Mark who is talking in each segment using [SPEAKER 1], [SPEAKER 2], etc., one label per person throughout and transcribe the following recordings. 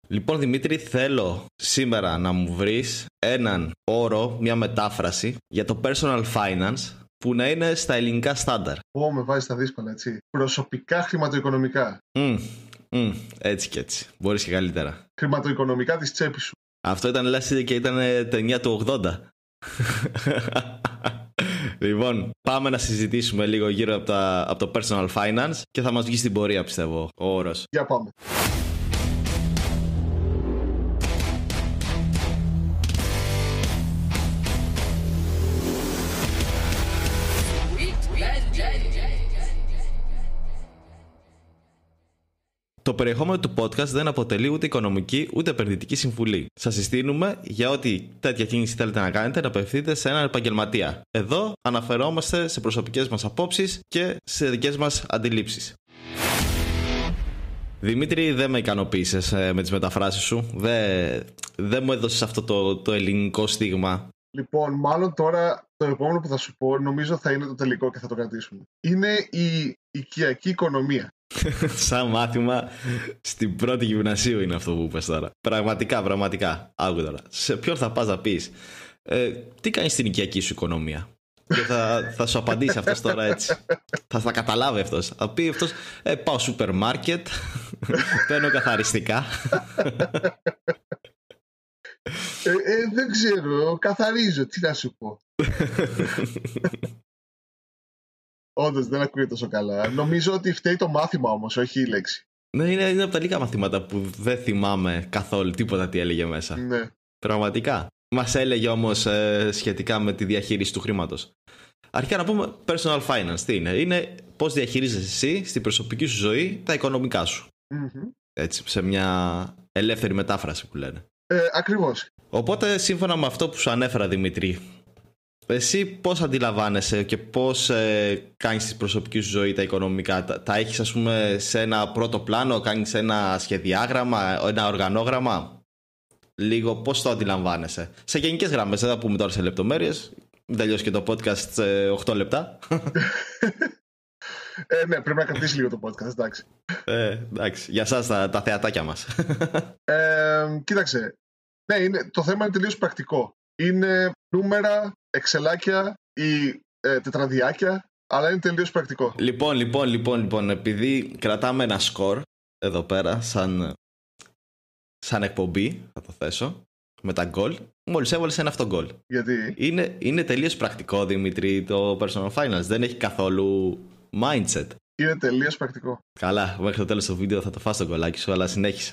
[SPEAKER 1] Λοιπόν, Δημήτρη, θέλω σήμερα να μου βρεις έναν όρο, μια μετάφραση για το personal finance που να είναι στα ελληνικά στάνταρ.
[SPEAKER 2] Με βάζει στα δύσκολα, έτσι. Προσωπικά χρηματοοικονομικά.
[SPEAKER 1] Έτσι και έτσι. Μπορείς και καλύτερα.
[SPEAKER 2] Χρηματοοικονομικά της τσέπης σου.
[SPEAKER 1] Αυτό ήταν, λες, και ήταν ταινία του 80. Λοιπόν, πάμε να συζητήσουμε λίγο γύρω από το personal finance και θα μας βγει στην πορεία, πιστεύω, ο όρος.
[SPEAKER 2] Για πάμε.
[SPEAKER 1] Το περιεχόμενο του podcast δεν αποτελεί ούτε οικονομική ούτε επενδυτική συμβουλή. Σας συστήνουμε για ό,τι τέτοια κίνηση θέλετε να κάνετε να απευθείτε σε έναν επαγγελματία. Εδώ αναφερόμαστε σε προσωπικές μας απόψεις και σε δικές μας αντιλήψεις. Δημήτρη, δεν με ικανοποίησες με τις μεταφράσεις σου. Δεν μου έδωσες αυτό το ελληνικό στίγμα.
[SPEAKER 2] Λοιπόν, μάλλον τώρα το επόμενο που θα σου πω νομίζω θα είναι το τελικό και θα το κρατήσουμε. Είναι η οικιακή οικονομία.
[SPEAKER 1] Σαν μάθημα στην πρώτη γυμνασίου είναι αυτό που είπες τώρα. Πραγματικά. Άκου τώρα. Σε ποιον θα πας να πεις τι κάνεις στην οικιακή σου οικονομία? Και θα σου απαντήσει αυτός τώρα έτσι. Θα καταλάβει αυτός. Θα πει αυτός πάω σούπερ μάρκετ, παίρνω καθαριστικά.
[SPEAKER 2] Δεν ξέρω, καθαρίζω, τι να σου πω. Όντως δεν ακούγεται τόσο καλά. Νομίζω ότι φταίει το μάθημα όμως, όχι η λέξη.
[SPEAKER 1] Ναι, είναι από τα λίγα μαθήματα που δεν θυμάμαι καθόλου τίποτα τι έλεγε μέσα.
[SPEAKER 2] Ναι.
[SPEAKER 1] Πραγματικά. Μας έλεγε όμως σχετικά με τη διαχείριση του χρήματος. Αρχικά να πούμε personal finance. Τι είναι? Είναι πώς διαχειρίζεσαι εσύ στην προσωπική σου ζωή τα οικονομικά σου.
[SPEAKER 2] Mm-hmm.
[SPEAKER 1] Έτσι, σε μια ελεύθερη μετάφραση που λένε.
[SPEAKER 2] Ακριβώς.
[SPEAKER 1] Οπότε σύμφωνα με αυτό που σου ανέφερα, Δημήτρη, εσύ πώς αντιλαμβάνεσαι και πώς κάνεις στην προσωπική σου ζωή τα οικονομικά? Τα έχεις, ας πούμε, σε ένα πρώτο πλάνο, κάνεις ένα σχεδιάγραμμα, ένα οργανόγραμμα? Λίγο πώς το αντιλαμβάνεσαι? Σε γενικές γραμμές, δεν θα πούμε τώρα σε λεπτομέρειες. Μην τελειώσει και το podcast σε 8 λεπτά.
[SPEAKER 2] Ναι, πρέπει να κρατήσει λίγο το podcast, εντάξει.
[SPEAKER 1] Εντάξει, για εσάς τα θεατάκια μας.
[SPEAKER 2] Κοίταξε. Ναι, το θέμα είναι τελείως πρακτικό. Είναι νούμερα, εξελάκια ή τετραδιάκια, αλλά είναι τελείως πρακτικό.
[SPEAKER 1] Λοιπόν, επειδή κρατάμε ένα σκορ εδώ πέρα, σαν εκπομπή, θα το θέσω, με τα γκολ, μόλις έβαλες ένα αυτό γκολ.
[SPEAKER 2] Γιατί?
[SPEAKER 1] Είναι τελείως πρακτικό, Δημήτρη, το personal finance. Δεν έχει καθόλου mindset.
[SPEAKER 2] Είναι τελείως πρακτικό.
[SPEAKER 1] Καλά, μέχρι το τέλος του βίντεο θα το φας το γκολάκι σου, αλλά συνέχισε.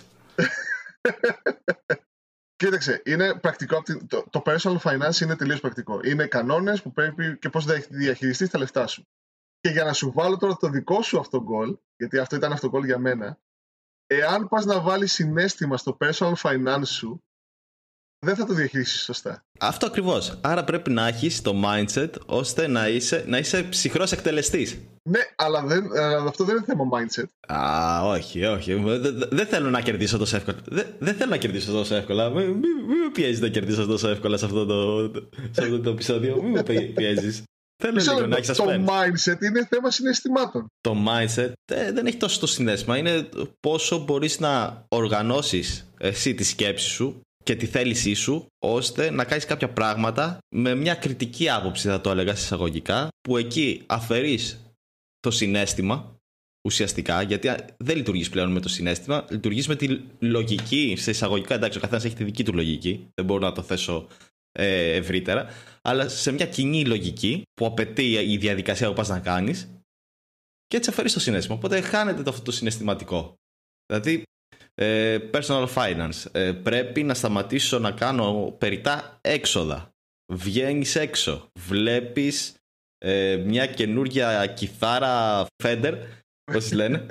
[SPEAKER 2] Κοίταξε, είναι πρακτικό. Το personal finance είναι τελείως πρακτικό. Είναι κανόνες που πρέπει και πώς διαχειριστείς τα λεφτά σου. Και για να σου βάλω τώρα το δικό σου αυτό γκολ, γιατί αυτό ήταν αυτό γκολ για μένα, εάν πας να βάλεις συναίσθημα στο personal finance σου, δεν θα το διαχειρίσεις σωστά.
[SPEAKER 1] Αυτό ακριβώς. Άρα πρέπει να έχεις το mindset ώστε να είσαι ψυχρός εκτελεστής.
[SPEAKER 2] Ναι, αλλά αυτό δεν είναι θέμα mindset.
[SPEAKER 1] Όχι. Δεν θέλω να κερδίσω τόσο εύκολα. Δεν θέλω να κερδίσω τόσο εύκολα. Μην με πιέζεις να κερδίσω τόσο εύκολα σε αυτό το επεισόδιο. Μην με πιέζεις. Θέλω λίγο να έχεις
[SPEAKER 2] suspense. Το mindset είναι θέμα συναισθημάτων.
[SPEAKER 1] Το mindset δεν έχει τόσο το συναίσθημα. Είναι πόσο μπορείς να οργανώσεις εσύ τη σκέψη σου και τη θέλησή σου ώστε να κάνεις κάποια πράγματα με μια κριτική άποψη, θα το έλεγα εισαγωγικά, που εκεί αφαιρείς το συναίσθημα ουσιαστικά, γιατί δεν λειτουργείς πλέον με το συναίσθημα, λειτουργείς με τη λογική, σε εισαγωγικά, εντάξει, ο καθένας έχει τη δική του λογική, δεν μπορώ να το θέσω ευρύτερα, αλλά σε μια κοινή λογική που απαιτεί η διαδικασία που πας να κάνεις και έτσι αφαιρείς το συναίσθημα, οπότε χάνεται αυτό το συναισθηματικό. Δηλαδή personal finance, πρέπει να σταματήσω να κάνω περιττά έξοδα. Βγαίνεις έξω, βλέπεις μια καινούργια κιθάρα Fender, πώς λένε,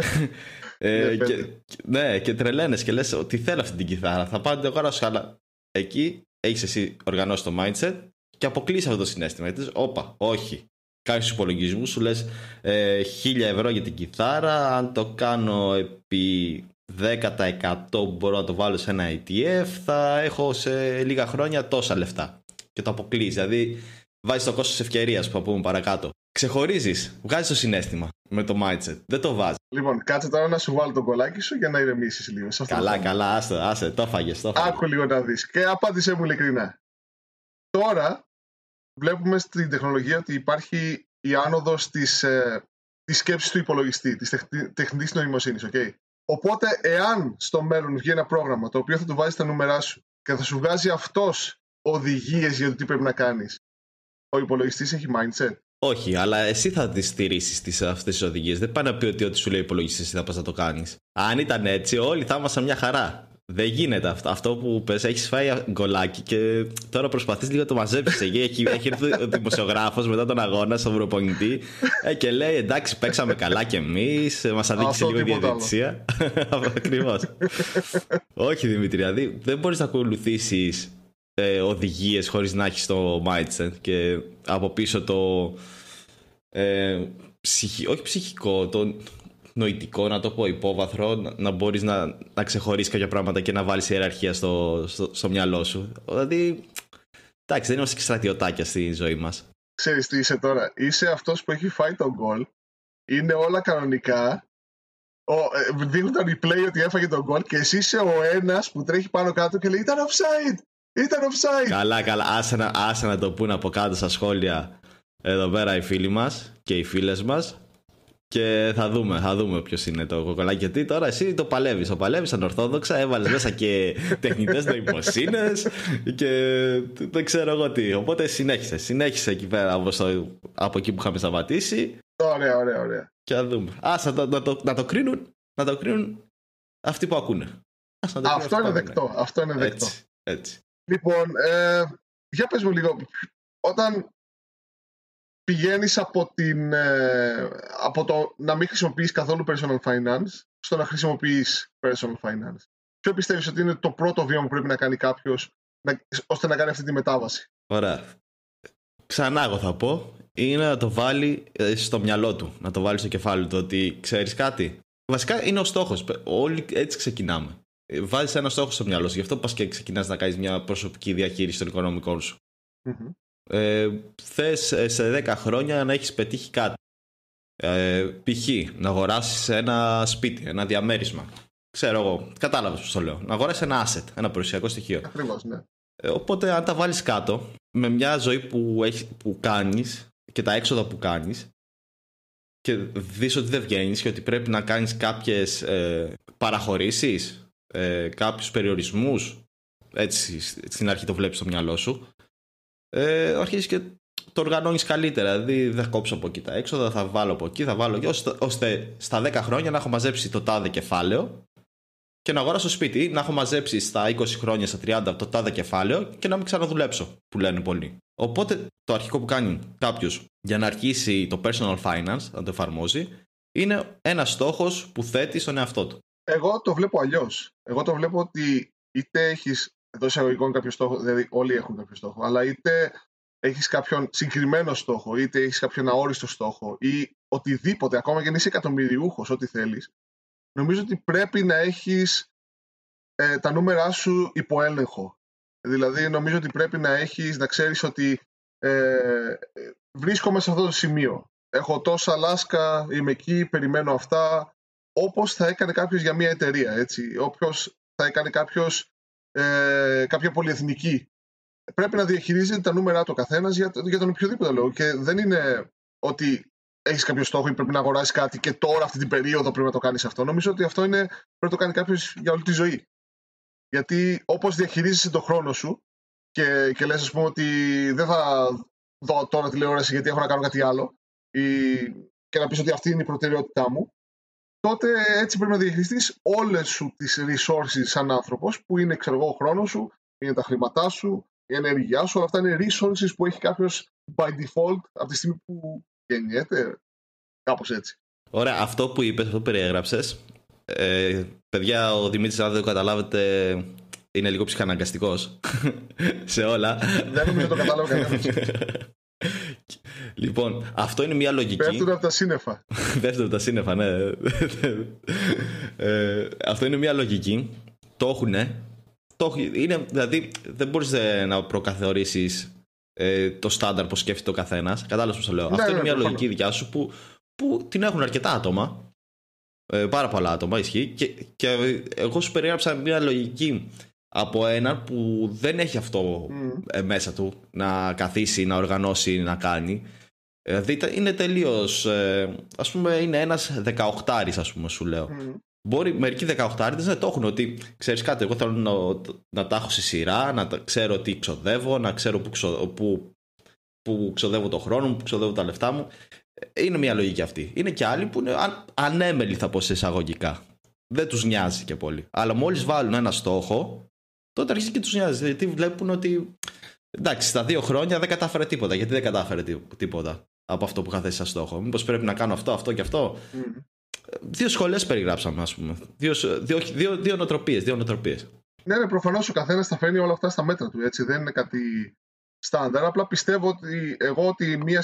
[SPEAKER 1] και τρελαίνες και λες ότι θέλω αυτή την κιθάρα, θα πάω την αγοράσω, αλλά εκεί έχεις εσύ οργανώσει το mindset και αποκλείσεις αυτό το συναίσθημα. Γιατί όπα, όχι. Κάνεις τους υπολογισμούς, σου λες 1.000 ευρώ για την κιθάρα, αν το κάνω επί 10% μπορώ να το βάλω σε ένα ETF, θα έχω σε λίγα χρόνια τόσα λεφτά. Και το αποκλείεις. Δηλαδή βάζεις το κόστος ευκαιρίας που θα πούμε παρακάτω. Ξεχωρίζεις, βγάζεις το συναίσθημα με το mindset. Δεν το βάζεις.
[SPEAKER 2] Λοιπόν, κάτσε τώρα να σου βάλω το κολλάκι σου για να ηρεμήσεις λίγο.
[SPEAKER 1] Καλά, άσε, το φάγες.
[SPEAKER 2] Άκου λίγο να δεις και απάντησέ μου ειλικρινά. Τώρα βλέπουμε στην τεχνολογία ότι υπάρχει η άνοδος της σκέψης του υπολογιστή, της τεχνητής νοημοσύνης, okay? Οπότε, εάν στο μέλλον βγει ένα πρόγραμμα το οποίο θα του βάζει τα νούμερά σου και θα σου βγάζει αυτός οδηγίες για το τι πρέπει να κάνεις, ο υπολογιστής έχει mindset?
[SPEAKER 1] Όχι, αλλά εσύ θα τις στηρίσεις αυτές τις οδηγίες. Δεν πάει να πει ότι ό,τι σου λέει ο υπολογιστής εσύ θα πας να το κάνεις. Αν ήταν έτσι, όλοι θα ήμασταν μια χαρά. Δεν γίνεται αυτό. Αυτό που πες, έχεις φάει γκολάκι και τώρα προσπαθείς λίγο να το μαζέψεις. Έχει έρθει ο δημοσιογράφος μετά τον αγώνα στον προπονητή και λέει εντάξει, παίξαμε καλά κι εμείς. Μας αδίκησε λίγο η διαιτησία. Ακριβώς. Όχι, Δημήτρη, δηλαδή δεν μπορείς να ακολουθήσεις οδηγίες χωρίς να έχεις το mindset και από πίσω το όχι ψυχικό, το νοητικό, να το πω, υπόβαθρο, να μπορείς να ξεχωρίσεις κάποια πράγματα και να βάλεις ιεραρχία στο μυαλό σου. Δηλαδή, εντάξει, δεν είμαστε και στρατιωτάκια στη ζωή μας.
[SPEAKER 2] Ξέρεις τι είσαι τώρα? Είσαι αυτός που έχει φάει τον γκολ, είναι όλα κανονικά, δείχνουν τα replay ότι έφαγε τον γκολ και εσύ είσαι ο ένας που τρέχει πάνω κάτω και λέει ήταν offside! Ήταν offside!
[SPEAKER 1] Καλά, άσε να το πούνε από κάτω στα σχόλια εδώ πέρα οι φίλοι μας και οι φίλες μας. Και θα δούμε ποιος είναι το κοκολάκι. Γιατί τώρα εσύ το παλεύεις ανορθόδοξα, έβαλες μέσα και τεχνητές νοημοσύνες και δεν ξέρω εγώ τι. Οπότε συνέχισε εκεί πέρα από εκεί που είχαμε σταματήσει.
[SPEAKER 2] Ωραία.
[SPEAKER 1] Και θα δούμε. Να το κρίνουν αυτοί που ακούνε.
[SPEAKER 2] Αυτό είναι δεκτό.
[SPEAKER 1] Έτσι.
[SPEAKER 2] Λοιπόν, για πες μου λίγο, όταν πηγαίνεις από το να μην χρησιμοποιείς καθόλου personal finance στο να χρησιμοποιείς personal finance, ποιο πιστεύεις ότι είναι το πρώτο βήμα που πρέπει να κάνει κάποιος ώστε να κάνει αυτή τη μετάβαση?
[SPEAKER 1] Ωραία. Ξανά εγώ θα πω, είναι να το βάλει στο μυαλό του, να το βάλει στο κεφάλι του, ότι ξέρεις κάτι. Βασικά είναι ο στόχος. Όλοι έτσι ξεκινάμε. Βάζεις ένα στόχο στο μυαλό σου. Γι' αυτό πας και ξεκινάς να κάνεις μια προσωπική διαχείριση των οικονομικών σου.
[SPEAKER 2] Mm-hmm.
[SPEAKER 1] Θες σε 10 χρόνια να έχεις πετύχει κάτι. Π.χ. να αγοράσεις ένα σπίτι, ένα διαμέρισμα. Ξέρω εγώ, κατάλαβες πώς το λέω. Να αγοράσεις ένα asset, ένα περιουσιακό στοιχείο.
[SPEAKER 2] Ακριβώς, ναι.
[SPEAKER 1] Οπότε αν τα βάλεις κάτω, με μια ζωή που κάνεις και τα έξοδα που κάνεις, και δεις ότι δεν βγαίνεις και ότι πρέπει να κάνεις κάποιες παραχωρήσεις, κάποιους περιορισμούς, έτσι στην αρχή το βλέπεις στο μυαλό σου, αρχίζεις και το οργανώνεις καλύτερα. Δηλαδή θα κόψω από εκεί τα έξοδα, θα βάλω από εκεί, θα βάλω εκεί, ώστε στα 10 χρόνια να έχω μαζέψει το τάδε κεφάλαιο και να αγοράσω σπίτι, να έχω μαζέψει στα 20 χρόνια, στα 30 το τάδε κεφάλαιο και να μην ξαναδουλέψω, που λένε πολλοί. Οπότε το αρχικό που κάνει κάποιος για να αρχίσει το personal finance, να το εφαρμόζει, είναι ένας στόχος που θέτει στον εαυτό του.
[SPEAKER 2] Εγώ το βλέπω αλλιώς. Εγώ το βλέπω ότι είτε έχεις εντός εισαγωγικών κάποιο στόχο, δηλαδή όλοι έχουν κάποιο στόχο, αλλά είτε έχεις κάποιον συγκεκριμένο στόχο, είτε έχεις κάποιον αόριστο στόχο ή οτιδήποτε, ακόμα και αν είσαι εκατομμυριούχος, ό,τι θέλεις, νομίζω ότι πρέπει να έχεις τα νούμερά σου υπό έλεγχο. Δηλαδή νομίζω ότι πρέπει να ξέρεις ότι βρίσκομαι σε αυτό το σημείο. Έχω τόσα λάσκα, είμαι εκεί, περιμένω αυτά, όπως θα έκανε κάποιος για μια εταιρεία, έτσι. Όποιος θα έκανε κάποιος κάποια πολυεθνική. Πρέπει να διαχειρίζεται τα νούμερα του ο καθένας για τον οποιοδήποτε λόγο. Και δεν είναι ότι έχεις κάποιο στόχο ή πρέπει να αγοράσεις κάτι και τώρα αυτή την περίοδο πρέπει να το κάνεις αυτό. Νομίζω ότι αυτό πρέπει να το κάνει κάποιος για όλη τη ζωή. Γιατί όπως διαχειρίζεσαι τον χρόνο σου και λες, ας πούμε, ότι δεν θα δω τώρα τηλεόραση γιατί έχω να κάνω κάτι άλλο, και να πεις ότι αυτή είναι η προτεραιότητά μου, τότε έτσι πρέπει να διαχειριστείς όλες σου τις resources σαν άνθρωπος, που είναι, ξέρω εγώ, ο χρόνος σου, είναι τα χρήματά σου, η ενέργειά σου, όλα αυτά είναι resources που έχει κάποιος by default από τη στιγμή που γεννιέται, κάπως έτσι.
[SPEAKER 1] Ωραία, αυτό που είπες, αυτό που περιέγραψες, παιδιά, ο Δημήτρης, αν δεν το καταλάβετε, είναι λίγο ψυχαναγκαστικός σε όλα.
[SPEAKER 2] Δεν νομίζω το κατάλαβα κανένας.
[SPEAKER 1] Λοιπόν, αυτό είναι μια λογική.
[SPEAKER 2] Πέφτουν από τα σύννεφα.
[SPEAKER 1] Πέφτουν από τα σύννεφα, ναι. Αυτό είναι μια λογική. Το έχουνε. Δηλαδή, δεν μπορείς να προκαθορίσεις το στάνταρ που σκέφτεται ο καθένας. Κατάλαβες πώς το λέω. Αυτό είναι μια λογική δικιά σου που την έχουν αρκετά άτομα. Πάρα πολλά άτομα, ισχύει. Και εγώ σου περιέγραψα μια λογική από έναν που δεν έχει αυτό μέσα του να καθίσει, να οργανώσει, να κάνει. Δηλαδή είναι τελείως, ας πούμε, είναι ένας 18άρης, ας πούμε, σου λέω. Μπορεί μερικοί 18άριδες να το έχουν, ότι ξέρεις κάτι, εγώ θέλω να τα έχω στη σειρά, να ξέρω τι ξοδεύω, να ξέρω που ξοδεύω το χρόνο μου, που ξοδεύω τα λεφτά μου. Είναι μια λογική αυτή. Είναι και άλλοι που είναι ανέμελοι, θα πω σε εισαγωγικά. Δεν τους νοιάζει και πολύ. Αλλά μόλις βάλουν ένα στόχο, τότε αρχίζει και τους νοιάζει. Γιατί βλέπουν ότι εντάξει, στα 2 χρόνια δεν κατάφερε τίποτα. Γιατί δεν κατάφερε τίποτα από αυτό που είχα θέσει σαν στόχο? Μήπως πρέπει να κάνω αυτό και αυτό? 2 σχολές περιγράψαμε, ας πούμε. 2 νοοτροπίες. Ναι,
[SPEAKER 2] προφανώς ο καθένας θα φέρνει όλα αυτά στα μέτρα του. Έτσι. Δεν είναι κάτι στάνταρ. Απλά πιστεύω ότι μια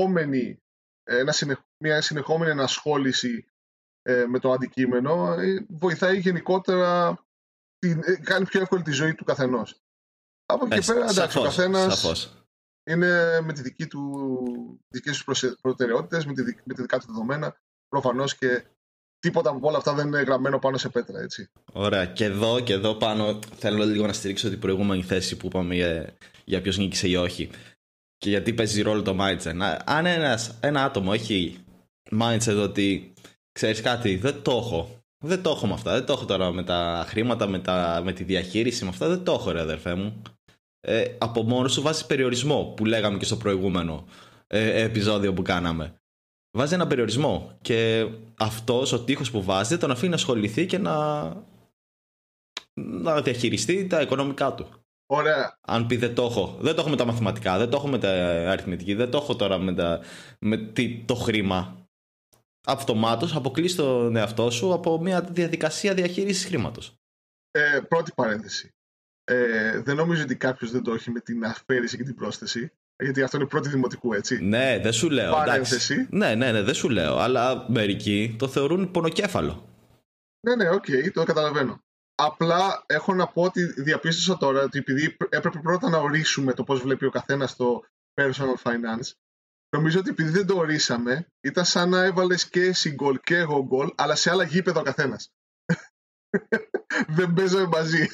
[SPEAKER 2] συνεχόμενη ενασχόληση με το αντικείμενο βοηθάει γενικότερα, κάνει πιο εύκολη τη ζωή του καθενός. Από εκεί και πέρα, εντάξει, ο καθένας είναι με δικές τους προτεραιότητες, με τη δικά του δεδομένα, προφανώς, και τίποτα από όλα αυτά δεν είναι γραμμένο πάνω σε πέτρα, έτσι.
[SPEAKER 1] Ωραία. Και εδώ πάνω θέλω λίγο να στηρίξω την προηγούμενη θέση που είπαμε για ποιος νίκησε ή όχι. Και γιατί παίζει ρόλο το mindset. Αν ένα άτομο έχει mindset ότι ξέρεις κάτι, δεν το έχω με αυτά, δεν το έχω τώρα με τα χρήματα, με τη διαχείριση, με αυτά δεν το έχω, ρε αδερφέ μου. Από μόνο σου βάζει περιορισμό, που λέγαμε και στο προηγούμενο επεισόδιο που κάναμε. Βάζει ένα περιορισμό και αυτός ο τείχος που βάζει δεν τον αφήνει να ασχοληθεί και να διαχειριστεί τα οικονομικά του.
[SPEAKER 2] Ωραία.
[SPEAKER 1] Αν πει δεν το έχω με τα μαθηματικά, δεν το έχω με τα αριθμητική, δεν το έχω τώρα με το χρήμα. Αυτομάτως αποκλείς τον εαυτό σου από μια διαδικασία διαχείρισης χρήματος.
[SPEAKER 2] Πρώτη παρένθεση. Δεν νομίζω ότι κάποιος δεν το έχει με την αφαίρεση και την πρόσθεση. Γιατί αυτό είναι πρώτη δημοτικού, έτσι.
[SPEAKER 1] Ναι, δεν σου λέω.
[SPEAKER 2] Παρένθεση.
[SPEAKER 1] Ναι, δεν σου λέω. Αλλά μερικοί το θεωρούν πονοκέφαλο.
[SPEAKER 2] Ναι, οκ, το καταλαβαίνω. Απλά έχω να πω ότι διαπίστωσα τώρα ότι επειδή έπρεπε πρώτα να ορίσουμε το πώς βλέπει ο καθένας το personal finance, νομίζω ότι επειδή δεν το ορίσαμε, ήταν σαν να έβαλες και εσύ γκολ και εγώ γκολ, αλλά σε άλλα γήπεδα ο καθένας. Δεν παίζαμε μαζί.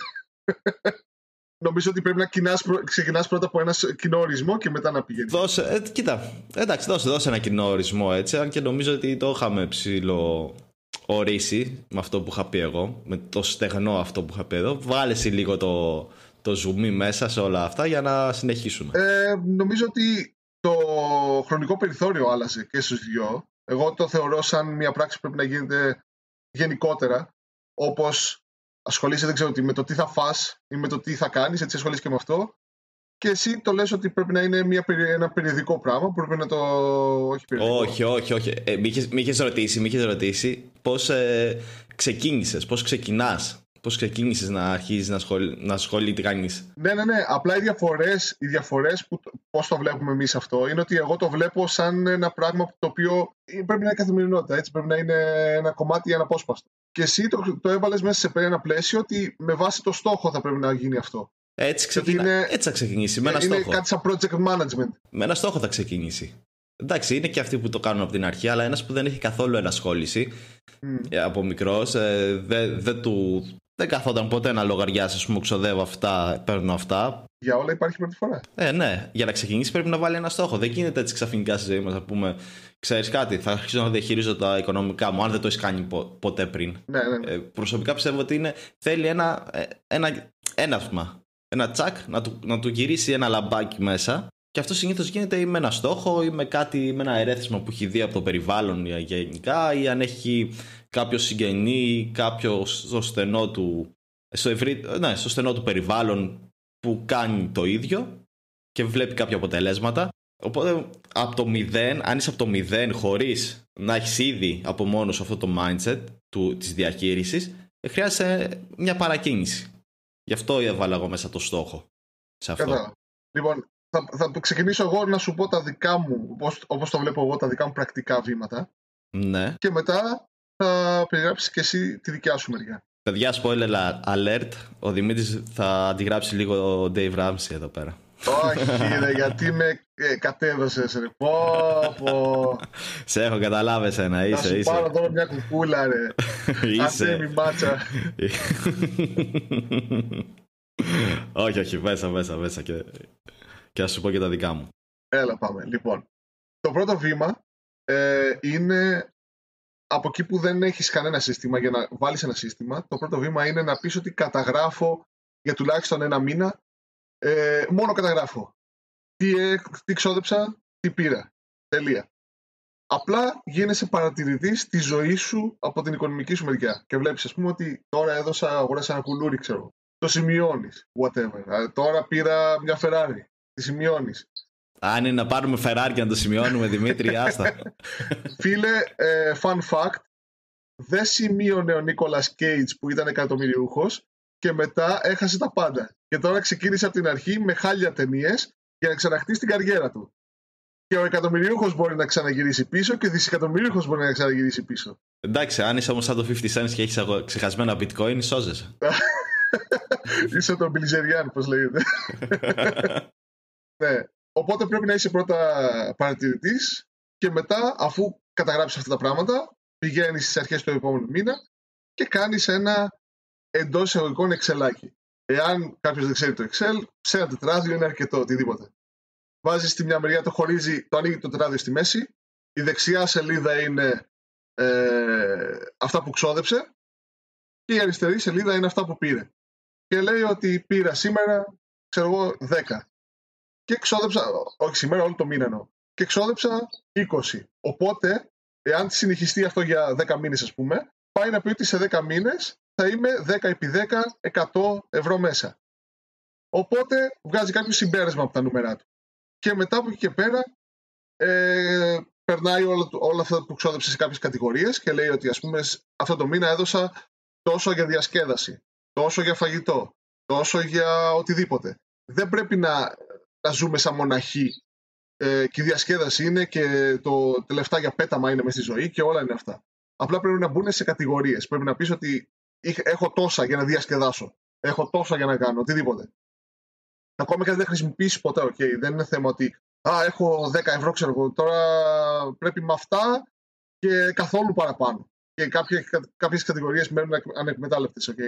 [SPEAKER 2] Νομίζω ότι πρέπει να ξεκινάς πρώτα από ένα κοινό ορισμό και μετά να πηγαίνεις.
[SPEAKER 1] Κοίτα, εντάξει, δώσε ένα κοινό ορισμό, έτσι, αν και νομίζω ότι το είχαμε ορίσει με αυτό που είχα πει εγώ, με το στεγνό αυτό που είχα πει εδώ. Βάλε εσύ λίγο το zoom μέσα σε όλα αυτά για να συνεχίσουμε.
[SPEAKER 2] Νομίζω ότι το χρονικό περιθώριο άλλασε και στους δυο. Εγώ το θεωρώ σαν μια πράξη που πρέπει να γίνεται γενικότερα, όπως ασχολείσαι, δεν ξέρω τι, με το τι θα φας ή με το τι θα κάνεις, έτσι ασχολείσαι και με αυτό. Και εσύ το λες ότι πρέπει να είναι ένα περιοδικό πράγμα, που πρέπει να το... Όχι περιοδικό.
[SPEAKER 1] Όχι. Μ' είχες ρωτήσει πώς ξεκίνησες, πώς ξεκινάς. Πώς ξεκίνησες να αρχίσεις να ασχολείται κανείς.
[SPEAKER 2] Ναι. Απλά οι διαφορές που πώς το βλέπουμε εμείς αυτό είναι ότι εγώ το βλέπω σαν ένα πράγμα το οποίο πρέπει να είναι καθημερινότητα. Έτσι, πρέπει να είναι ένα κομμάτι αναπόσπαστο. Και εσύ το έβαλες μέσα σε ένα πλαίσιο ότι με βάση το στόχο θα πρέπει να γίνει αυτό.
[SPEAKER 1] Έτσι θα ξεκινήσει. Με ένα
[SPEAKER 2] είναι
[SPEAKER 1] στόχο.
[SPEAKER 2] Κάτι σαν project management.
[SPEAKER 1] Με ένα στόχο θα ξεκινήσει. Εντάξει, είναι και αυτοί που το κάνουν από την αρχή, αλλά ένας που δεν έχει καθόλου ενασχόληση από μικρός, δεν καθόταν ποτέ να λογαριάσει, ας πούμε, ξοδεύω αυτά, παίρνω αυτά.
[SPEAKER 2] Για όλα υπάρχει πρώτη φορά.
[SPEAKER 1] Ναι, για να ξεκινήσει πρέπει να βάλει ένα στόχο. Δεν γίνεται έτσι ξαφνικά στη ζωή μας να πούμε, ξέρεις κάτι, θα αρχίσω να διαχειρίζω τα οικονομικά μου, αν δεν το έχει κάνει ποτέ πριν.
[SPEAKER 2] Ναι.
[SPEAKER 1] Προσωπικά πιστεύω ότι θέλει ένα τσακ να του γυρίσει ένα λαμπάκι μέσα. Και αυτό συνήθως γίνεται ή με ένα στόχο ή με ένα ερέθισμα που έχει δει από το περιβάλλον γενικά, ή αν έχει κάποιο συγγενή ή κάποιο στο στενό του περιβάλλον που κάνει το ίδιο και βλέπει κάποια αποτελέσματα. Οπότε από το 0, αν είσαι από το 0 χωρίς να έχεις ήδη από μόνος αυτό το mindset της διαχείρισης, χρειάζεται μια παρακίνηση. Γι' αυτό έβαλα εγώ μέσα το στόχο σε αυτό.
[SPEAKER 2] Λοιπόν, θα ξεκινήσω εγώ να σου πω τα δικά μου, όπως το βλέπω εγώ, τα δικά μου πρακτικά βήματα.
[SPEAKER 1] Ναι.
[SPEAKER 2] Και μετά θα περιγράψεις και εσύ τη δικιά σου μεριά.
[SPEAKER 1] Παιδιά, spoiler alert, ο Δημήτρης θα αντιγράψει λίγο ο Dave Ramsey εδώ πέρα.
[SPEAKER 2] Όχι, ρε, γιατί με κατέδωσες, ρε. Πω.
[SPEAKER 1] Σε έχω καταλάβει εσένα, είσαι.
[SPEAKER 2] Θα σου πάρω τώρα μια κουκούλα, ρε.
[SPEAKER 1] Είσαι.
[SPEAKER 2] Αυτή μάτσα.
[SPEAKER 1] Όχι, μέσα και θα σου πω και τα δικά μου.
[SPEAKER 2] Έλα, πάμε. Λοιπόν, το πρώτο βήμα είναι από εκεί που δεν έχεις κανένα σύστημα για να βάλεις ένα σύστημα. Το πρώτο βήμα είναι να πεις ότι καταγράφω για τουλάχιστον ένα μήνα. Μόνο καταγράφω. Τι ξόδεψα, τι πήρα. Τελεία. Απλά γίνεσαι παρατηρητής τη ζωή σου από την οικονομική σου μεριά. Και βλέπεις, ας πούμε, ότι τώρα αγοράσα ένα κουλούρι, ξέρω. Το σημειώνεις. Whatever. Τώρα πήρα μια Ferrari. Τη σημειώνεις.
[SPEAKER 1] Αν είναι να πάρουμε Ferrari και να το σημειώνουμε, Δημήτρη, άστα.
[SPEAKER 2] Φίλε, fun fact. Δεν σημείωνε ο Νίκολας Cage που ήταν εκατομμυριούχος και μετά έχασε τα πάντα. Και τώρα ξεκίνησε από την αρχή με χάλια ταινίες για να ξαναχτίσει την καριέρα του. Και ο εκατομμυριούχος μπορεί να ξαναγυρίσει πίσω και ο δισεκατομμυρίουχος μπορεί να ξαναγυρίσει πίσω.
[SPEAKER 1] Εντάξει, αν είσαι όμως σαν το 50 Cent και έχεις ξεχασμένα bitcoin, σώζεσαι.
[SPEAKER 2] Είσαι το Μπιλιζεριάν, πώς λέγεται. Ναι. Οπότε πρέπει να είσαι πρώτα παρατηρητής και μετά, αφού καταγράψεις αυτά τα πράγματα, πηγαίνεις στις αρχές του επόμενου μήνα και κάνεις ένα εντός εισαγωγικών εξελάκι. Εάν κάποιος δεν ξέρει το Excel, σε ένα τετράδιο είναι αρκετό, οτιδήποτε. Βάζεις στη μια μεριά, το ανοίγει το τετράδιο στη μέση, η δεξιά σελίδα είναι αυτά που ξόδεψε και η αριστερή σελίδα είναι αυτά που πήρε. Και λέει ότι πήρα σήμερα, ξέρω εγώ, 10. Και ξόδεψα, όχι σήμερα, όλο το μήνα εννοώ. Και ξόδεψα 20. Οπότε, εάν συνεχιστεί αυτό για 10 μήνες, ας πούμε, πάει να πει ότι σε 10 μήνες θα είμαι 10 επί 10, 100 ευρώ μέσα. Οπότε, βγάζει κάποιο συμπέρασμα από τα νούμερά του. Και μετά από εκεί και πέρα, περνάει όλα αυτά που ξόδεψε σε κάποιες κατηγορίες και λέει ότι, ας πούμε, αυτό το μήνα έδωσα τόσο για διασκέδαση, τόσο για φαγητό, τόσο για οτιδήποτε. Δεν πρέπει να ζούμε σαν μοναχοί και η διασκέδαση είναι και τα λεφτά για πέταμα είναι μες στη ζωή και όλα είναι αυτά. Απλά πρέπει να μπουν σε κατηγορίες. Πρέπει να πεις ότι έχω τόσα για να διασκεδάσω, έχω τόσα για να κάνω οτιδήποτε. Ακόμα και αν δεν χρησιμοποιήσεις ποτέ, okay. Δεν είναι θέμα ότι έχω 10 ευρώ, ξέρω εγώ, τώρα πρέπει με αυτά και καθόλου παραπάνω. Και κάποιες κατηγορίες μένουν ανεκμετάλλευτες, okay.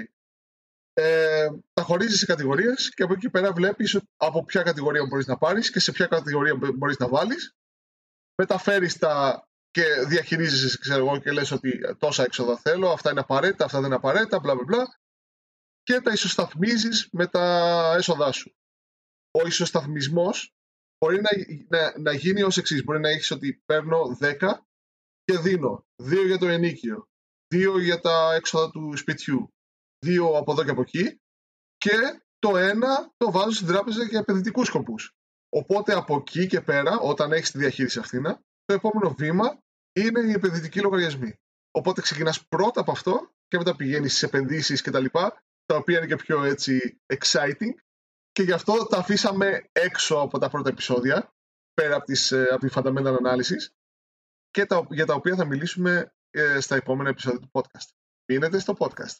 [SPEAKER 2] Τα χωρίζεις σε κατηγορίες και από εκεί πέρα βλέπεις από ποια κατηγορία μπορείς να πάρεις και σε ποια κατηγορία μπορείς να βάλεις. Μεταφέρεις τα και διαχειρίζεσαι, ξέρω εγώ, και λες ότι τόσα έξοδα θέλω, αυτά είναι απαραίτητα, αυτά δεν είναι απαραίτητα, bla bla bla, και τα ισοσταθμίζεις με τα έσοδά σου. Ο ισοσταθμισμός μπορεί να γίνει ως εξής. Μπορεί να έχεις ότι παίρνω 10 και δίνω 2 για το ενοίκιο, 2 για τα έξοδα του σπιτιού, 2 από εδώ και από εκεί και το 1 το βάζω στην τράπεζα για επενδυτικούς σκοπούς. Οπότε από εκεί και πέρα, όταν έχεις τη διαχείριση αυτήν, το επόμενο βήμα είναι οι επενδυτικοί λογαριασμοί. Οπότε ξεκινάς πρώτα από αυτό και μετά πηγαίνεις στις επενδύσεις και τα λοιπά, τα οποία είναι και πιο έτσι exciting, και γι' αυτό τα αφήσαμε έξω από τα πρώτα επεισόδια, πέρα από τη fundamental analysis, και για τα οποία θα μιλήσουμε στα επόμενα επεισόδια του podcast. Μείνετε στο podcast.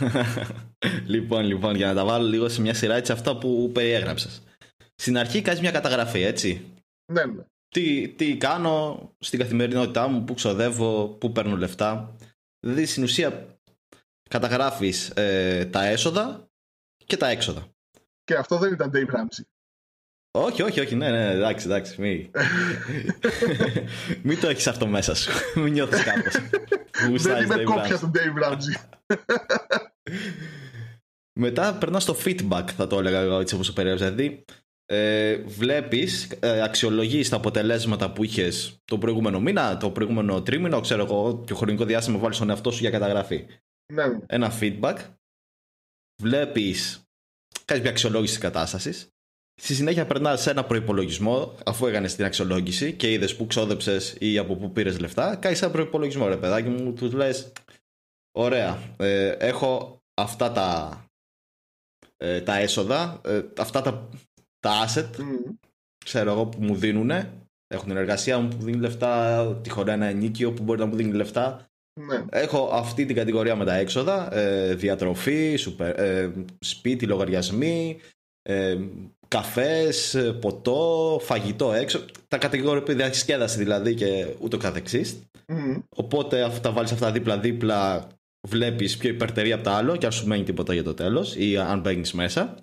[SPEAKER 1] Λοιπόν, για να τα βάλω λίγο σε μια σειρά, έτσι, αυτά που περιέγραψες. Στην αρχή κάνεις μια καταγραφή, έτσι.
[SPEAKER 2] Ναι.
[SPEAKER 1] Τι κάνω στην καθημερινότητά μου, πού ξοδεύω, πού παίρνω λεφτά. Δηλαδή, στην ουσία, καταγράφεις τα έσοδα και τα έξοδα.
[SPEAKER 2] Και αυτό δεν ήταν Dave Ramsey.
[SPEAKER 1] Όχι, ναι, εντάξει, μην το έχεις αυτό μέσα σου. Μην νιώθεις κάπως.
[SPEAKER 2] Δεν είμαι κόπια του Dave Ramsey.
[SPEAKER 1] Μετά περνάς στο feedback, θα το έλεγα εγώ, έτσι όπως το περιέγραψα. Δηλαδή, βλέπεις, αξιολογείς τα αποτελέσματα που είχες το προηγούμενο μήνα, το προηγούμενο τρίμηνο, ξέρω εγώ, και χρονικό διάστημα βάλεις τον εαυτό σου για καταγραφή.
[SPEAKER 2] Ναι.
[SPEAKER 1] Ένα feedback. Βλέπεις, κάνεις μια αξιολόγηση της κατάστασης. Στη συνέχεια περνάς σε ένα προϋπολογισμό, αφού έκανες την αξιολόγηση και είδες που ξόδεψες ή από πού πήρες λεφτά. Κάνεις ένα προϋπολογισμό, ρε παιδάκι μου, τους λες, ωραία, έχω αυτά τα έσοδα, αυτά τα asset, ξέρω εγώ, που μου δίνουνε. Έχω την εργασία μου που δίνει λεφτά, τυχόν ένα ενοίκιο που μπορεί να μου δίνει λεφτά.
[SPEAKER 2] Ναι.
[SPEAKER 1] Έχω αυτή την κατηγορία με τα έξοδα, διατροφή, σπίτι, λογαριασμοί, καφές, ποτό, φαγητό έξω. Τα κατηγορία διασκέδαση δηλαδή και ούτω καθεξής. Οπότε αυτά βάλεις αυτά δίπλα-δίπλα, βλέπεις ποιο υπερτερεί από το άλλο και αν σου μένει τίποτα για το τέλος ή αν μπαίνεις μέσα.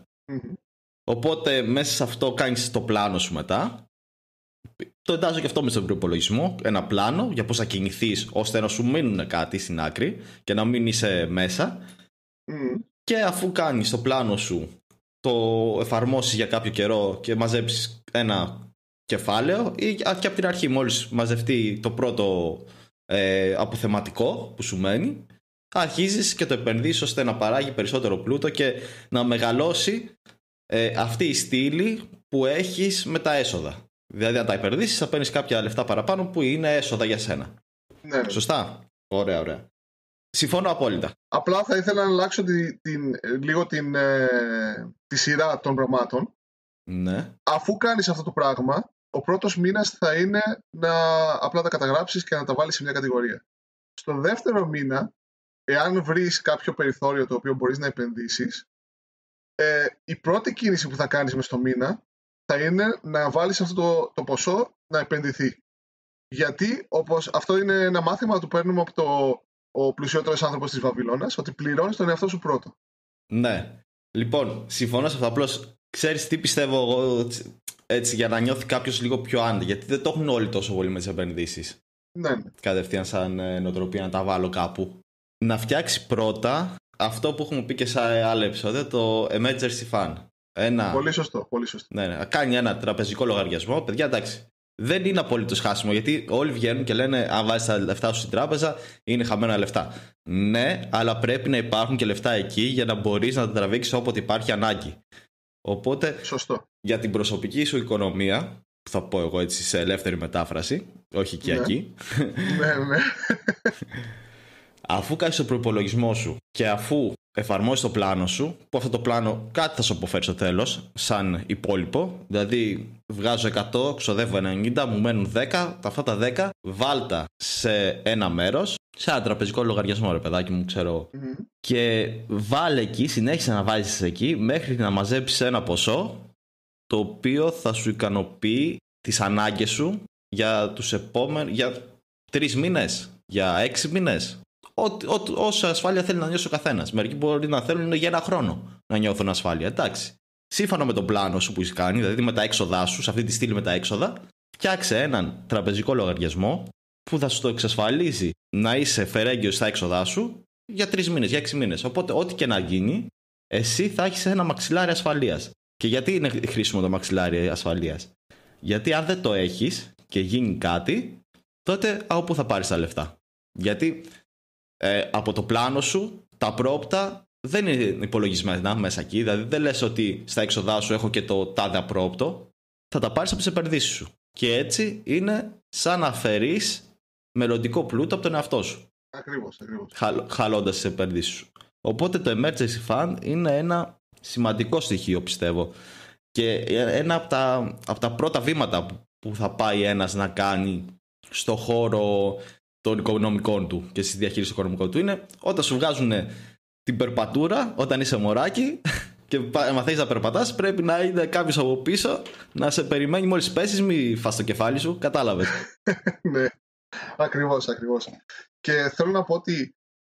[SPEAKER 1] Οπότε μέσα σε αυτό κάνεις το πλάνο σου μετά. Το εντάζω και αυτό με στον προϋπολογισμό. Ένα πλάνο για πώς θα κινηθείς ώστε να σου μείνουν κάτι στην άκρη και να μην είσαι μέσα. Και αφού κάνεις το πλάνο σου, το εφαρμόσεις για κάποιο καιρό και μαζέψεις ένα κεφάλαιο, ή και από την αρχή μόλις μαζευτεί το πρώτο αποθεματικό που σου μένει, αρχίζεις και το επενδύσεις ώστε να παράγει περισσότερο πλούτο και να μεγαλώσει αυτή η στήλη που έχεις με τα έσοδα. Δηλαδή αν τα επενδύσεις θα παίρνεις κάποια λεφτά παραπάνω που είναι έσοδα για σένα.
[SPEAKER 2] Ναι.
[SPEAKER 1] Σωστά. Ωραία. Συμφωνώ απόλυτα.
[SPEAKER 2] Απλά θα ήθελα να αλλάξω λίγο τη σειρά των πραγμάτων.
[SPEAKER 1] Ναι.
[SPEAKER 2] Αφού κάνεις αυτό το πράγμα, ο πρώτος μήνας θα είναι να απλά τα καταγράψεις και να τα βάλεις σε μια κατηγορία. Στο δεύτερο μήνα, εάν βρεις κάποιο περιθώριο το οποίο μπορείς να επενδύσεις, η πρώτη κίνηση που θα κάνεις μες στο μήνα θα είναι να βάλεις αυτό το ποσό να επενδυθεί. Γιατί, όπως αυτό είναι ένα μάθημα που παίρνουμε από ο πλουσιότερος άνθρωπος της Βαβυλώνας, ότι πληρώνεις τον εαυτό σου πρώτο.
[SPEAKER 1] Ναι. Λοιπόν, συμφωνώ σε αυτό. Απλώς ξέρεις τι πιστεύω εγώ, έτσι, για να νιώθει κάποιος λίγο πιο άντε. Γιατί δεν το έχουν όλοι τόσο πολύ με τις επενδύσεις.
[SPEAKER 2] Ναι.
[SPEAKER 1] Κατευθείαν σαν νοοτροπία να τα βάλω κάπου. Να φτιάξει πρώτα αυτό που έχουμε πει και σε άλλα επεισόδια, το emergency fund.
[SPEAKER 2] Πολύ σωστό.
[SPEAKER 1] Ναι. Κάνει ένα τραπεζικό λογαριασμό. Παιδιά, εντάξει. Δεν είναι απολύτως χάσιμο, γιατί όλοι βγαίνουν και λένε αν βάζεις τα λεφτά σου στην τράπεζα είναι χαμένα λεφτά. Ναι, αλλά πρέπει να υπάρχουν και λεφτά εκεί για να μπορείς να τα τραβήξεις όποτε υπάρχει ανάγκη. Οπότε,
[SPEAKER 2] σωστό.
[SPEAKER 1] Για την προσωπική σου οικονομία, που θα πω εγώ έτσι σε ελεύθερη μετάφραση, όχι οικιακή,
[SPEAKER 2] ναι.
[SPEAKER 1] Αφού κάνεις το προϋπολογισμό σου και αφού εφαρμόσεις το πλάνο σου, που αυτό το πλάνο κάτι θα σου αποφέρει στο τέλος, σαν υπόλοιπο, δηλαδή βγάζω 100, ξοδεύω 90, μου μένουν 10, αυτά τα 10 βάλτα σε ένα μέρος, σε ένα τραπεζικό λογαριασμό, ρε παιδάκι μου, ξέρω. Και βάλε εκεί, συνέχισε να βάζεις εκεί, μέχρι να μαζέψεις ένα ποσό, το οποίο θα σου ικανοποιεί τις ανάγκες σου για τους επόμενους, για 3 μήνες, για 6 μήνες. Όσα ασφάλεια θέλει να νιώσει ο καθένας. Μερικοί μπορεί να θέλουν για ένα χρόνο να νιώθουν ασφάλεια. Εντάξει. Σύμφωνα με τον πλάνο σου που έχει κάνει, δηλαδή με τα έξοδά σου, σε αυτή τη στήλη με τα έξοδα, φτιάξε έναν τραπεζικό λογαριασμό που θα σου το εξασφαλίζει να είσαι φερέγγιος στα έξοδά σου για 3 μήνες, για 6 μήνες. Οπότε, ό,τι και να γίνει, εσύ θα έχεις ένα μαξιλάρι ασφαλείας. Και γιατί είναι χρήσιμο το μαξιλάρι ασφαλείας? Γιατί αν δεν το έχεις και γίνει κάτι, τότε από πού θα πάρεις τα λεφτά? Γιατί από το πλάνο σου τα πρόπτα δεν είναι υπολογισμένα μέσα εκεί. Δηλαδή δεν λες ότι στα έξοδά σου έχω και το τάδε απρόπτο. Θα τα πάρεις από τις επενδύσεις σου. Και έτσι είναι σαν να φέρεις μελλοντικό πλούτο από τον εαυτό σου.
[SPEAKER 2] Ακριβώς.
[SPEAKER 1] Χαλώντας τις επενδύσεις σου. Οπότε το emergency fund είναι ένα σημαντικό στοιχείο, πιστεύω. Και ένα από τα πρώτα βήματα που θα πάει ένας να κάνει στο χώρο των οικονομικών του και στη διαχείριση των οικονομικών του είναι όταν σου βγάζουν την περπατούρα, όταν είσαι μωράκι και μαθαίνεις να περπατάς, πρέπει να είναι κάποιος από πίσω να σε περιμένει μόλις πέσεις, μη φας το κεφάλι σου, κατάλαβες?
[SPEAKER 2] Ναι, ακριβώς. Και θέλω να πω ότι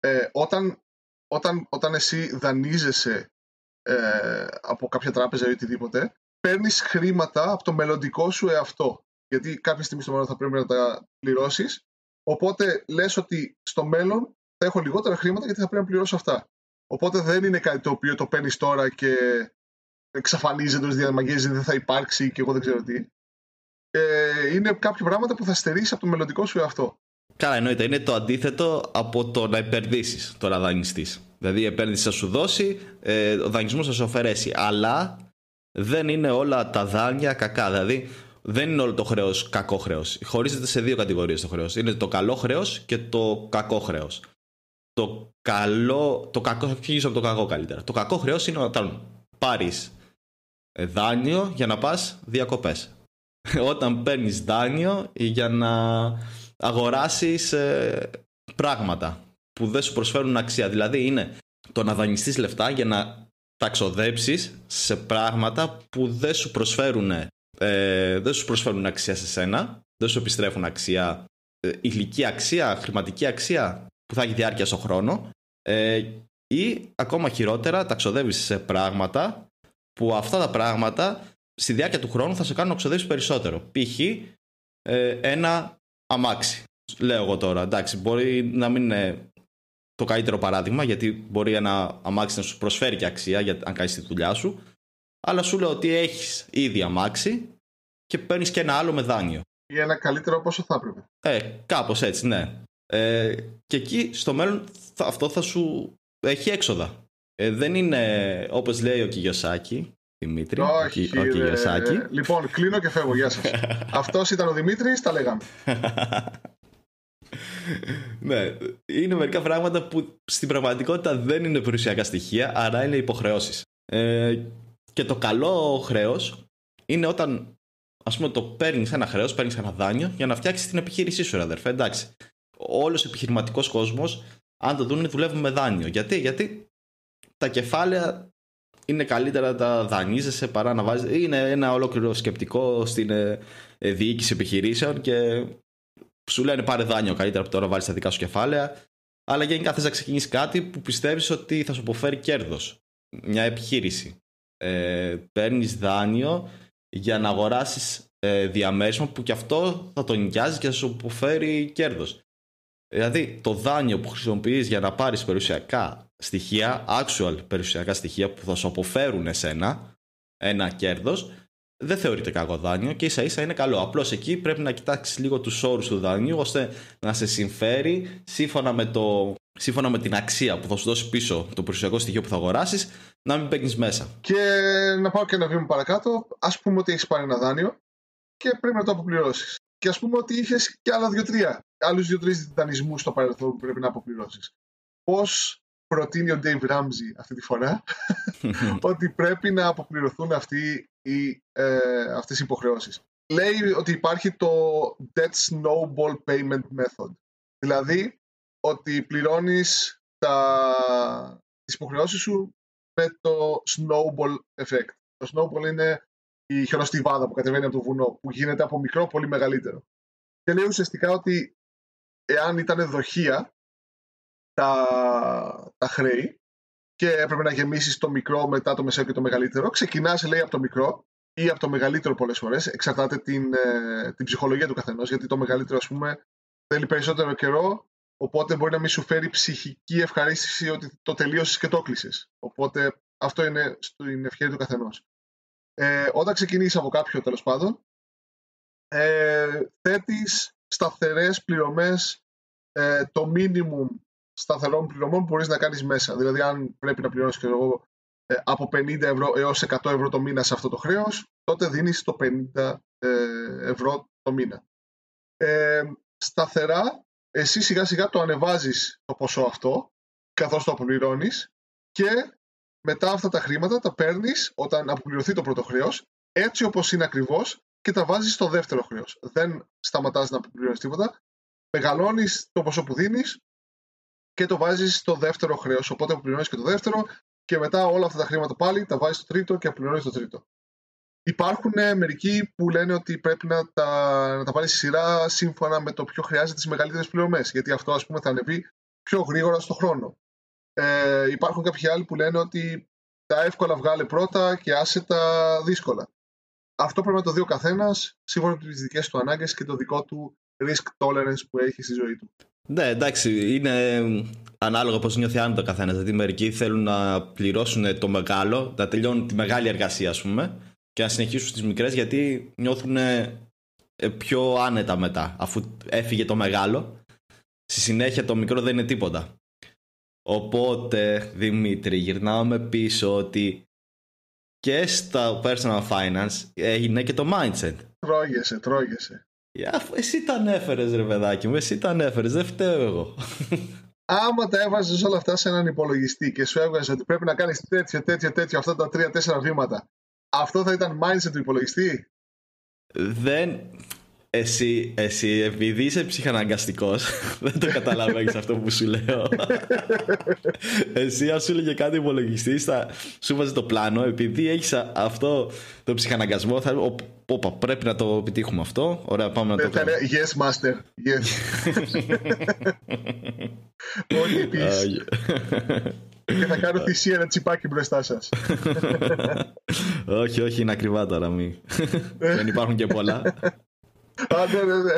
[SPEAKER 2] όταν εσύ δανείζεσαι από κάποια τράπεζα ή οτιδήποτε, παίρνεις χρήματα από το μελλοντικό σου εαυτό. Γιατί κάποια στιγμή στο μέλλον θα πρέπει να τα πληρώσεις. Οπότε λες ότι στο μέλλον θα έχω λιγότερα χρήματα γιατί θα πρέπει να πληρώσω αυτά. Οπότε δεν είναι κάτι το οποίο το παίρνεις τώρα και εξαφανίζεται ως διαμαγέζει, δεν θα υπάρξει και εγώ δεν ξέρω τι. Είναι κάποια πράγματα που θα στερήσεις από το μελλοντικό σου εαυτό.
[SPEAKER 1] Καλά, εννοείται. Είναι το αντίθετο από το να επενδύσεις, το να δανειστείς. Δηλαδή η επένδυση θα σου δώσει, ο δανεισμός θα σου αφαιρέσει. Αλλά δεν είναι όλα τα δάνεια κακά. Δηλαδή δεν είναι όλο το χρέος κακό χρέος. Χωρίζεται σε 2 κατηγορίες το χρέος. Είναι το καλό χρέος και το κακό χρέος. Θα αρχίσω από το κακό καλύτερα. Το κακό χρέος είναι όταν πάρεις δάνειο για να πας διακοπές. Όταν παίρνεις δάνειο για να αγοράσεις πράγματα που δεν σου προσφέρουν αξία. Δηλαδή είναι το να δανειστείς λεφτά για να τα ξοδέψεις σε πράγματα που δεν σου προσφέρουν αξία σε σένα, δεν σου επιστρέφουν αξία, υλική αξία, χρηματική αξία που θα έχει διάρκεια στον χρόνο, ή ακόμα χειρότερα τα ξοδεύεις σε πράγματα που αυτά τα πράγματα στη διάρκεια του χρόνου θα σε κάνουν να ξοδεύεις περισσότερο. Π.χ. ένα αμάξι. Λέω εγώ τώρα, εντάξει, μπορεί να μην είναι το καλύτερο παράδειγμα, γιατί μπορεί ένα αμάξι να σου προσφέρει και αξία αν κάνεις τη δουλειά σου, αλλά σου λέω ότι έχεις ήδη αμάξι και παίρνεις και ένα άλλο με δάνειο.
[SPEAKER 2] Για ένα καλύτερο από όσο θα έπρεπε.
[SPEAKER 1] Κάπως έτσι, ναι. Και εκεί στο μέλλον αυτό θα σου έχει έξοδα. Δεν είναι όπως λέει ο Κιγιοσάκη, Δημήτρη.
[SPEAKER 2] Όχι,
[SPEAKER 1] ο Κιγιοσάκη.
[SPEAKER 2] Λοιπόν, κλείνω και φεύγω. Γεια σας. Αυτός ήταν ο Δημήτρης, τα λέγαμε.
[SPEAKER 1] Ναι, είναι μερικά πράγματα που στην πραγματικότητα δεν είναι περιουσιακά στοιχεία, άρα είναι υποχρεώσεις. Και το καλό χρέος είναι όταν, ας πούμε, το παίρνεις ένα χρέος, παίρνεις ένα δάνειο για να φτιάξεις την επιχείρησή σου, αδερφέ. Εντάξει. Όλος ο επιχειρηματικός κόσμος, αν το δουν, δουλεύουν με δάνειο. Γιατί τα κεφάλαια είναι καλύτερα να τα δανείζεσαι παρά να βάζεις. Είναι ένα ολόκληρο σκεπτικό στην διοίκηση επιχειρήσεων και σου λένε πάρε δάνειο καλύτερα από τώρα, βάλεις τα δικά σου κεφάλαια. Αλλά γενικά θες να ξεκινήσεις κάτι που πιστεύεις ότι θα σου αποφέρει κέρδος. Μια επιχείρηση. Παίρνεις δάνειο για να αγοράσεις διαμέρισμα που και αυτό θα το νοικιάζεις και θα σου αποφέρει κέρδος. Δηλαδή το δάνειο που χρησιμοποιείς για να πάρεις περιουσιακά στοιχεία, actual περιουσιακά στοιχεία που θα σου αποφέρουν εσένα ένα κέρδος, δεν θεωρείται κακό δάνειο και ίσα ίσα είναι καλό. Απλώς εκεί πρέπει να κοιτάξεις λίγο τους όρους του δανείου ώστε να σε συμφέρει σύμφωνα με την αξία που θα σου δώσει πίσω το περιουσιακό στοιχείο που θα αγοράσεις, να μην παίρνεις μέσα.
[SPEAKER 2] Και να πάω και ένα βήμα παρακάτω. Ας πούμε ότι έχεις πάρει ένα δάνειο και πρέπει να το αποπληρώσεις. Και ας πούμε ότι είχες και άλλους 2-3 δανεισμούς στο παρελθόν που πρέπει να αποπληρώσεις. Πώς προτείνει ο Dave Ramsey αυτή τη φορά ότι πρέπει να αποπληρωθούν αυτές οι υποχρεώσεις? Λέει ότι υπάρχει το Debt Snowball Payment Method. Δηλαδή ότι πληρώνεις τις υποχρεώσεις σου με το snowball effect. Το snowball είναι η χιονοστιβάδα που κατεβαίνει από το βουνό, που γίνεται από μικρό πολύ μεγαλύτερο. Και λέει ουσιαστικά ότι εάν ήταν δοχεία τα χρέη και έπρεπε να γεμίσεις το μικρό, μετά το μεσαίο και το μεγαλύτερο, ξεκινάς, λέει, από το μικρό ή από το μεγαλύτερο πολλές φορές, εξαρτάται την ψυχολογία του καθενός, γιατί το μεγαλύτερο, ας πούμε, θέλει περισσότερο καιρό, οπότε μπορεί να μην σου φέρει ψυχική ευχαρίστηση ότι το τελείωσες και το κλείσες. Οπότε αυτό είναι στην ευχαίρεια του καθενός. Όταν ξεκινήσεις από κάποιο, τέλος πάντων, θέτεις σταθερές πληρωμές, το minimum σταθερών πληρωμών που μπορείς να κάνεις μέσα. Δηλαδή, αν πρέπει να πληρώνεις από 50 ευρώ έως 100 ευρώ το μήνα σε αυτό το χρέος, τότε δίνεις το 50 ευρώ το μήνα. Σταθερά, εσύ σιγά σιγά το ανεβάζεις το ποσό αυτό, καθώς το αποπληρώνεις, και μετά αυτά τα χρήματα τα παίρνεις όταν αποπληρωθεί το πρώτο χρέος, έτσι όπως είναι ακριβώς, και τα βάζεις στο δεύτερο χρέος. Δεν σταματάς να αποπληρώνεις τίποτα, μεγαλώνεις το ποσό που δίνεις και το βάζεις στο δεύτερο χρέος. Οπότε αποπληρώνεις και το δεύτερο και μετά όλα αυτά τα χρήματα πάλι τα βάζεις στο τρίτο και αποπληρώνεις το τρίτο. Υπάρχουν μερικοί που λένε ότι πρέπει να τα πάρεις στη σειρά σύμφωνα με το ποιο χρειάζεται τις μεγαλύτερες πληρωμές, γιατί αυτό, ας πούμε, θα ανεβεί πιο γρήγορα στο χρόνο. Υπάρχουν κάποιοι άλλοι που λένε ότι τα εύκολα βγάλε πρώτα και άσε τα δύσκολα. Αυτό πρέπει να το δει ο καθένας σύμφωνα με τις δικές του ανάγκες και το δικό του risk tolerance που έχει στη ζωή του.
[SPEAKER 1] Ναι, εντάξει, είναι ανάλογα πώς νιώθει άνετα ο καθένας. Δηλαδή, μερικοί θέλουν να πληρώσουν το μεγάλο, να τελειώνουν τη μεγάλη εργασία, ας πούμε, και να συνεχίσουν στις μικρές, γιατί νιώθουν πιο άνετα μετά, αφού έφυγε το μεγάλο. Στη συνέχεια το μικρό δεν είναι τίποτα. Οπότε, Δημήτρη, γυρνάμε πίσω ότι και στα personal finance έγινε και το mindset.
[SPEAKER 2] Τρώγεσαι.
[SPEAKER 1] Εσύ τα ανέφερες, ρε παιδάκι μου, εσύ τα ανέφερες, δεν φταίω εγώ.
[SPEAKER 2] Άμα τα έβαζες όλα αυτά σε έναν υπολογιστή και σου έβγαζε ότι πρέπει να κάνεις τέτοιο αυτά τα 3-4 βήματα, αυτό θα ήταν mindset του υπολογιστή?
[SPEAKER 1] Εσύ επειδή είσαι ψυχαναγκαστικός, δεν το καταλαβαίνεις αυτό που σου λέω. Εσύ αν σου έλεγε κάτι υπολογιστής, θα σου βάζει το πλάνο. Επειδή έχεις αυτό το ψυχαναγκασμό, θα όπα, πρέπει να το επιτύχουμε αυτό. Ωραία, πάμε να το κάνουμε.
[SPEAKER 2] Yes, master. Yes. Όχι, peace. Και θα κάνω θυσία ένα τσιπάκι μπροστά σας.
[SPEAKER 1] Όχι, είναι ακριβά τώρα. Δεν υπάρχουν και πολλά.
[SPEAKER 2] Ναι.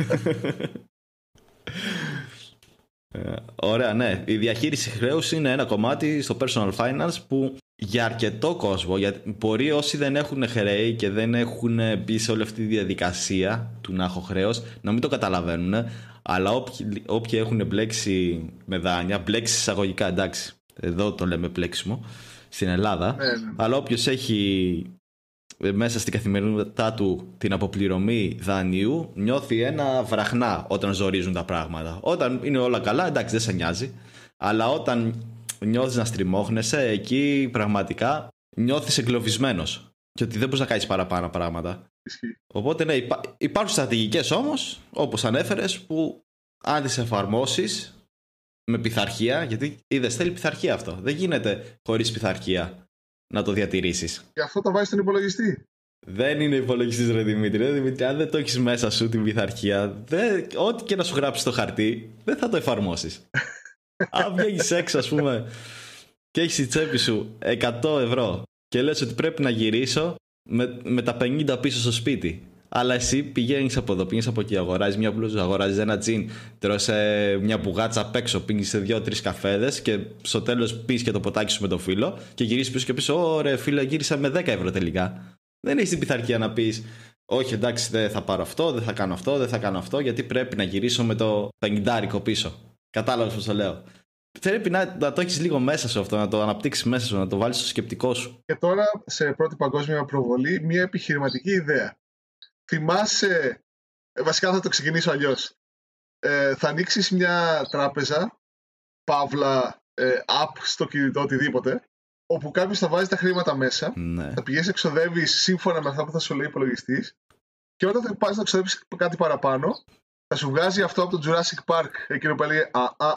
[SPEAKER 1] Ωραία, ναι. Η διαχείριση χρέους είναι ένα κομμάτι στο personal finance που για αρκετό κόσμο, μπορεί όσοι δεν έχουν χρέη και δεν έχουν μπει σε όλη αυτή τη διαδικασία του να έχω χρέος, να μην το καταλαβαίνουν, αλλά όποιοι έχουν μπλέξει με δάνεια, μπλέξει εισαγωγικά, εντάξει, εδώ το λέμε μπλέξιμο στην Ελλάδα,
[SPEAKER 2] ναι.
[SPEAKER 1] Αλλά όποιος έχει μέσα στην καθημερινότητά του την αποπληρωμή δανείου, νιώθει ένα βραχνά όταν ζορίζουν τα πράγματα. Όταν είναι όλα καλά, εντάξει, δεν σε νοιάζει. Αλλά όταν νιώθεις να στριμώχνεσαι, εκεί πραγματικά νιώθεις εγκλωβισμένος. Και ότι δεν μπορείς να κάνεις παραπάνω πράγματα. Οπότε ναι, υπάρχουν στρατηγικές όμως, όπως ανέφερες, που αν τις εφαρμόσεις με πειθαρχία, γιατί είδες, θέλει πειθαρχία αυτό. Δεν γίνεται χωρίς πειθαρχία να το διατηρήσεις.
[SPEAKER 2] Γι' αυτό το βάζεις στον υπολογιστή.
[SPEAKER 1] Δεν είναι υπολογιστής, ρε Δημήτρη. Αν δεν το έχεις μέσα σου την πειθαρχία, ό,τι και να σου γράψει στο χαρτί, δεν θα το εφαρμόσεις. Αν βγαίνεις έξω, ας πούμε, και έχεις στη τσέπη σου 100 ευρώ και λες ότι πρέπει να γυρίσω με τα 50 πίσω στο σπίτι. Αλλά εσύ πηγαίνεις από εδώ, πηγαίνεις από εκεί, αγοράζεις μια μπλούζα, αγοράζεις ένα τζιν, τρως μια μπουγάτσα απ' έξω, πίνεις σε 2-3 καφέδες και στο τέλος πεις και το ποτάκι σου με το φίλο και γυρίσεις πίσω και πεις: Ωραία, φίλε, γύρισα με 10 ευρώ τελικά. Δεν έχεις την πειθαρχία να πεις: Όχι, εντάξει, δεν θα πάρω αυτό, δεν θα κάνω αυτό, δεν θα κάνω αυτό, γιατί πρέπει να γυρίσω με το 50 πίσω. Κατάλαβες πώς το λέω. Πρέπει να το έχεις λίγο μέσα σου αυτό, να το αναπτύξεις μέσα σου, να το βάλεις στο σκεπτικό σου.
[SPEAKER 2] Και τώρα, σε πρώτη παγκόσμια προβολή, μια επιχειρηματική ιδέα. Θυμάσαι, βασικά θα το ξεκινήσω αλλιώς. Θα ανοίξεις μια τράπεζα, παύλα, app στο κινητό, οτιδήποτε, όπου κάποιος θα βάζει τα χρήματα μέσα,
[SPEAKER 1] ναι.
[SPEAKER 2] Θα πηγαίνεις εξοδεύεις σύμφωνα με αυτά που θα σου λέει υπολογιστής και όταν θα πας να εξοδεύεις κάτι παραπάνω, θα σου βγάζει αυτό από το Jurassic Park, εκείνο που έλεγε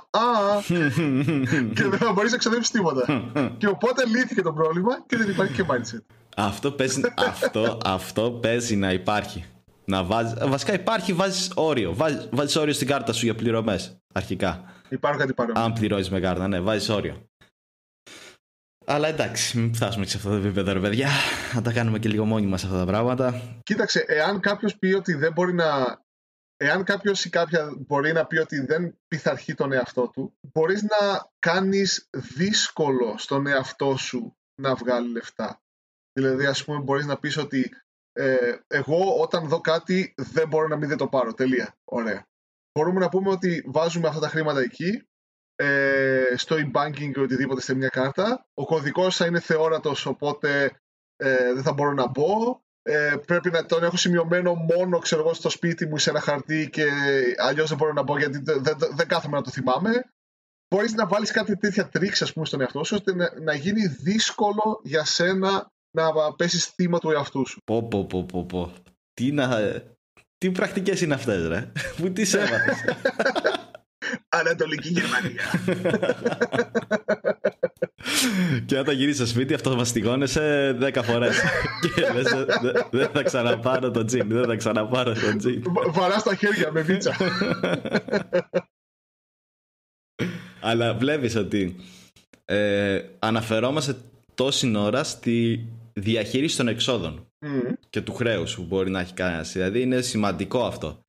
[SPEAKER 2] και δεν θα μπορείς να εξοδεύεις τίποτα. Και οπότε λύθηκε το πρόβλημα και δεν υπάρχει και mindset.
[SPEAKER 1] Αυτό παίζει να υπάρχει. Βασικά υπάρχει, βάζεις όριο. Βάζεις όριο στην κάρτα σου για πληρωμές. Αρχικά.
[SPEAKER 2] Υπάρχουν κάτι παρόμοιο.
[SPEAKER 1] Αν πληρώσεις με κάρτα, ναι, βάζεις όριο. Αλλά εντάξει, μην φτάσουμε και σε αυτό το επίπεδο, ρε παιδιά. Να τα κάνουμε και λίγο μόνοι μας αυτά τα πράγματα.
[SPEAKER 2] Κοίταξε, εάν κάποιος πει ότι δεν μπορεί να. Εάν κάποιος ή κάποια μπορεί να πει ότι δεν πειθαρχεί τον εαυτό του, μπορείς να κάνεις δύσκολο στον εαυτό σου να βγάλει λεφτά. Δηλαδή, ας πούμε, μπορείς να πεις ότι εγώ όταν δω κάτι δεν μπορώ να μην δεν το πάρω. Τελεία. Ωραία. Μπορούμε να πούμε ότι βάζουμε αυτά τα χρήματα εκεί, στο e-banking ή οτιδήποτε σε μια κάρτα. Ο κωδικός θα είναι θεόρατος, οπότε δεν θα μπορώ να μπω. Πρέπει να τον έχω σημειωμένο μόνο, ξέρω εγώ, στο σπίτι μου σε ένα χαρτί και αλλιώς δεν μπορώ να μπω γιατί δεν κάθομαι να το θυμάμαι. Μπορείς να βάλεις κάτι τέτοια τρίξ, ας πούμε, στον εαυτό σου, ώστε να γίνει δύσκολο για σένα να πέσεις θύμα του εαυτού σου.
[SPEAKER 1] Πω. Τι πρακτικές είναι αυτές, ρε? Που τι σε έμαθες?
[SPEAKER 2] Ανατολική Γερμανία.
[SPEAKER 1] Και όταν γυρίσεις στο σπίτι αυτό μαστιγώνεσαι 10 φορές. Και λες δεν θα ξαναπάρω το τζιν. Δεν θα ξαναπάρω το τζιν.
[SPEAKER 2] Βαράς τα χέρια με βίτσα.
[SPEAKER 1] Αλλά βλέπεις ότι αναφερόμαστε τόση ώρα στη διαχείριση των εξόδων και του χρέους που μπορεί να έχει κανένας. Δηλαδή είναι σημαντικό αυτό.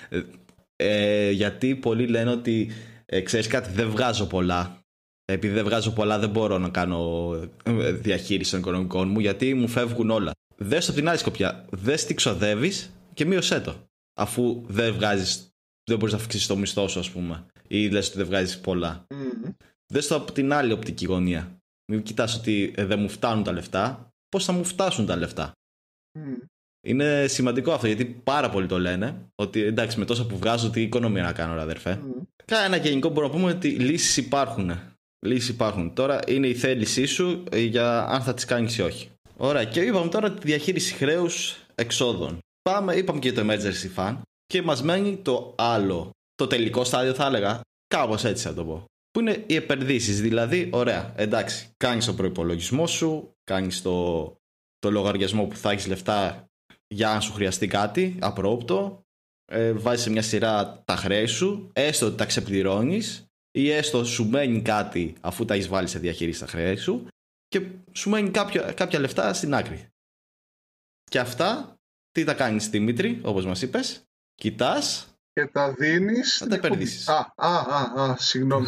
[SPEAKER 1] Γιατί πολλοί λένε ότι ξέρεις κάτι, δεν βγάζω πολλά. Επειδή δεν βγάζω πολλά δεν μπορώ να κάνω διαχείριση των οικονομικών μου, γιατί μου φεύγουν όλα. Δες το από την άλλη σκοπιά. Δες τι ξοδεύεις και μείωσέ το. Αφού δεν μπορείς να αυξήσεις το μισθό σου, ας πούμε, ή λες ότι δεν βγάζεις πολλά. Δες το από την άλλη οπτική γωνία. Μην κοιτάς ότι δεν μου φτάνουν τα λεφτά. Πώς θα μου φτάσουν τα λεφτά? Είναι σημαντικό αυτό, γιατί πάρα πολλοί το λένε ότι εντάξει, με τόσα που βγάζω, τι οικονομία να κάνω, ρε αδερφέ. Κάνα γενικό μπορούμε να πούμε ότι λύσεις υπάρχουν. Τώρα είναι η θέλησή σου για αν θα τις κάνεις ή όχι. Ωραία, και είπαμε τώρα τη διαχείριση χρέους εξόδων. είπαμε και το emergency fund και μας μένει το άλλο, το τελικό στάδιο θα έλεγα, κάπως έτσι θα το πω, που είναι οι επενδύσεις. Δηλαδή, ωραία, εντάξει, κάνεις τον προϋπολογισμό σου, κάνεις το λογαριασμό που θα έχεις λεφτά για να σου χρειαστεί κάτι απρόοπτο, βάζεις σε μια σειρά τα χρέη σου, έστω ότι τα ξεπληρώνεις ή έστω σου μένει κάτι αφού τα έχεις βάλει σε διαχείριση τα χρέη σου και σου μένει κάποια λεφτά στην άκρη. Και αυτά τι τα κάνεις, Δημήτρη, όπως μας είπες? Κοιτάς
[SPEAKER 2] και τα δίνεις
[SPEAKER 1] να τα επενδύσεις.
[SPEAKER 2] Συγγνώμη,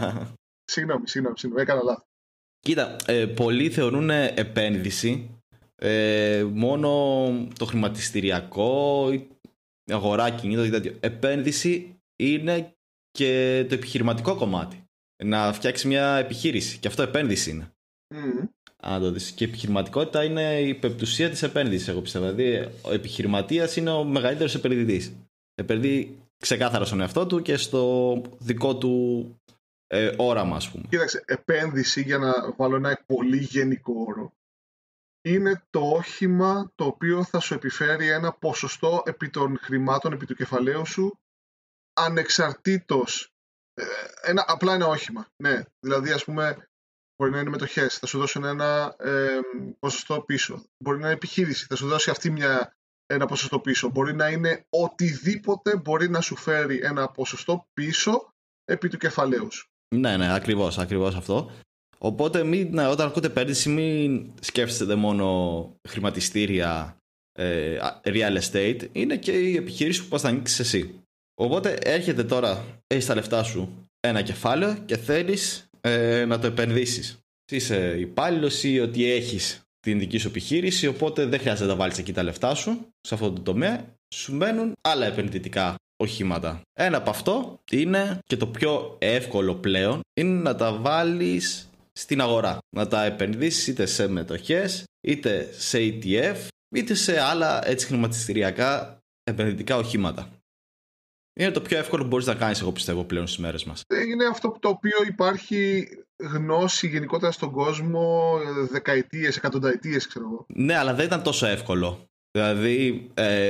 [SPEAKER 2] έκανα λάθος.
[SPEAKER 1] Κοίτα, πολλοί θεωρούν επένδυση μόνο το χρηματιστηριακό, η αγορά κινήτων ή τέτοιο. Επένδυση είναι και το επιχειρηματικό κομμάτι. Να φτιάξει μια επιχείρηση. Και αυτό επένδυση είναι. Αν το δεις. Και η επιχειρηματικότητα είναι η πεπτουσία της επένδυσης, εγώ πιστεύω. Δηλαδή, ο επιχειρηματίας είναι ο μεγαλύτερος επενδυτής. Επενδύει ξεκάθαρα στον εαυτό του και στο δικό του όραμα, ας πούμε.
[SPEAKER 2] Κοίταξε, επένδυση, για να βάλω ένα πολύ γενικό όρο, είναι το όχημα το οποίο θα σου επιφέρει ένα ποσοστό επί των χρημάτων, επί του κεφαλαίου σου, ανεξαρτήτως. Απλά ένα όχημα. Ναι, δηλαδή, ας πούμε, μπορεί να είναι μετοχές, θα σου δώσουν ένα ποσοστό πίσω. Μπορεί να είναι επιχείρηση, θα σου δώσει αυτή ένα ποσοστό πίσω. Μπορεί να είναι οτιδήποτε μπορεί να σου φέρει ένα ποσοστό πίσω επί του κεφαλαίου σου.
[SPEAKER 1] Ναι, ακριβώς αυτό. Οπότε όταν ακούτε επένδυση, μην σκέφτεστε μόνο χρηματιστήρια, real estate, είναι και η επιχείρηση που πας να ανοίξεις εσύ. Οπότε έρχεται τώρα, έχεις τα λεφτά σου ένα κεφάλαιο και θέλεις να το επενδύσεις. Είσαι υπάλληλος ή ότι έχεις την δική σου επιχείρηση, οπότε δεν χρειάζεται να βάλεις εκεί τα λεφτά σου, σε αυτό το τομέα, σου μένουν άλλα επενδυτικά οχήματα. Ένα από αυτό είναι και το πιο εύκολο πλέον, είναι να τα βάλεις στην αγορά. Να τα επενδύσεις είτε σε μετοχές, είτε σε ETF, είτε σε άλλα έτσι χρηματιστηριακά επενδυτικά οχήματα. Είναι το πιο εύκολο που μπορείς να κάνεις, εγώ πιστεύω, πλέον στις μέρες μας.
[SPEAKER 2] Είναι αυτό το οποίο υπάρχει γνώση γενικότερα στον κόσμο δεκαετίες, εκατονταετίες, ξέρω εγώ.
[SPEAKER 1] Ναι, αλλά δεν ήταν τόσο εύκολο. Δηλαδή,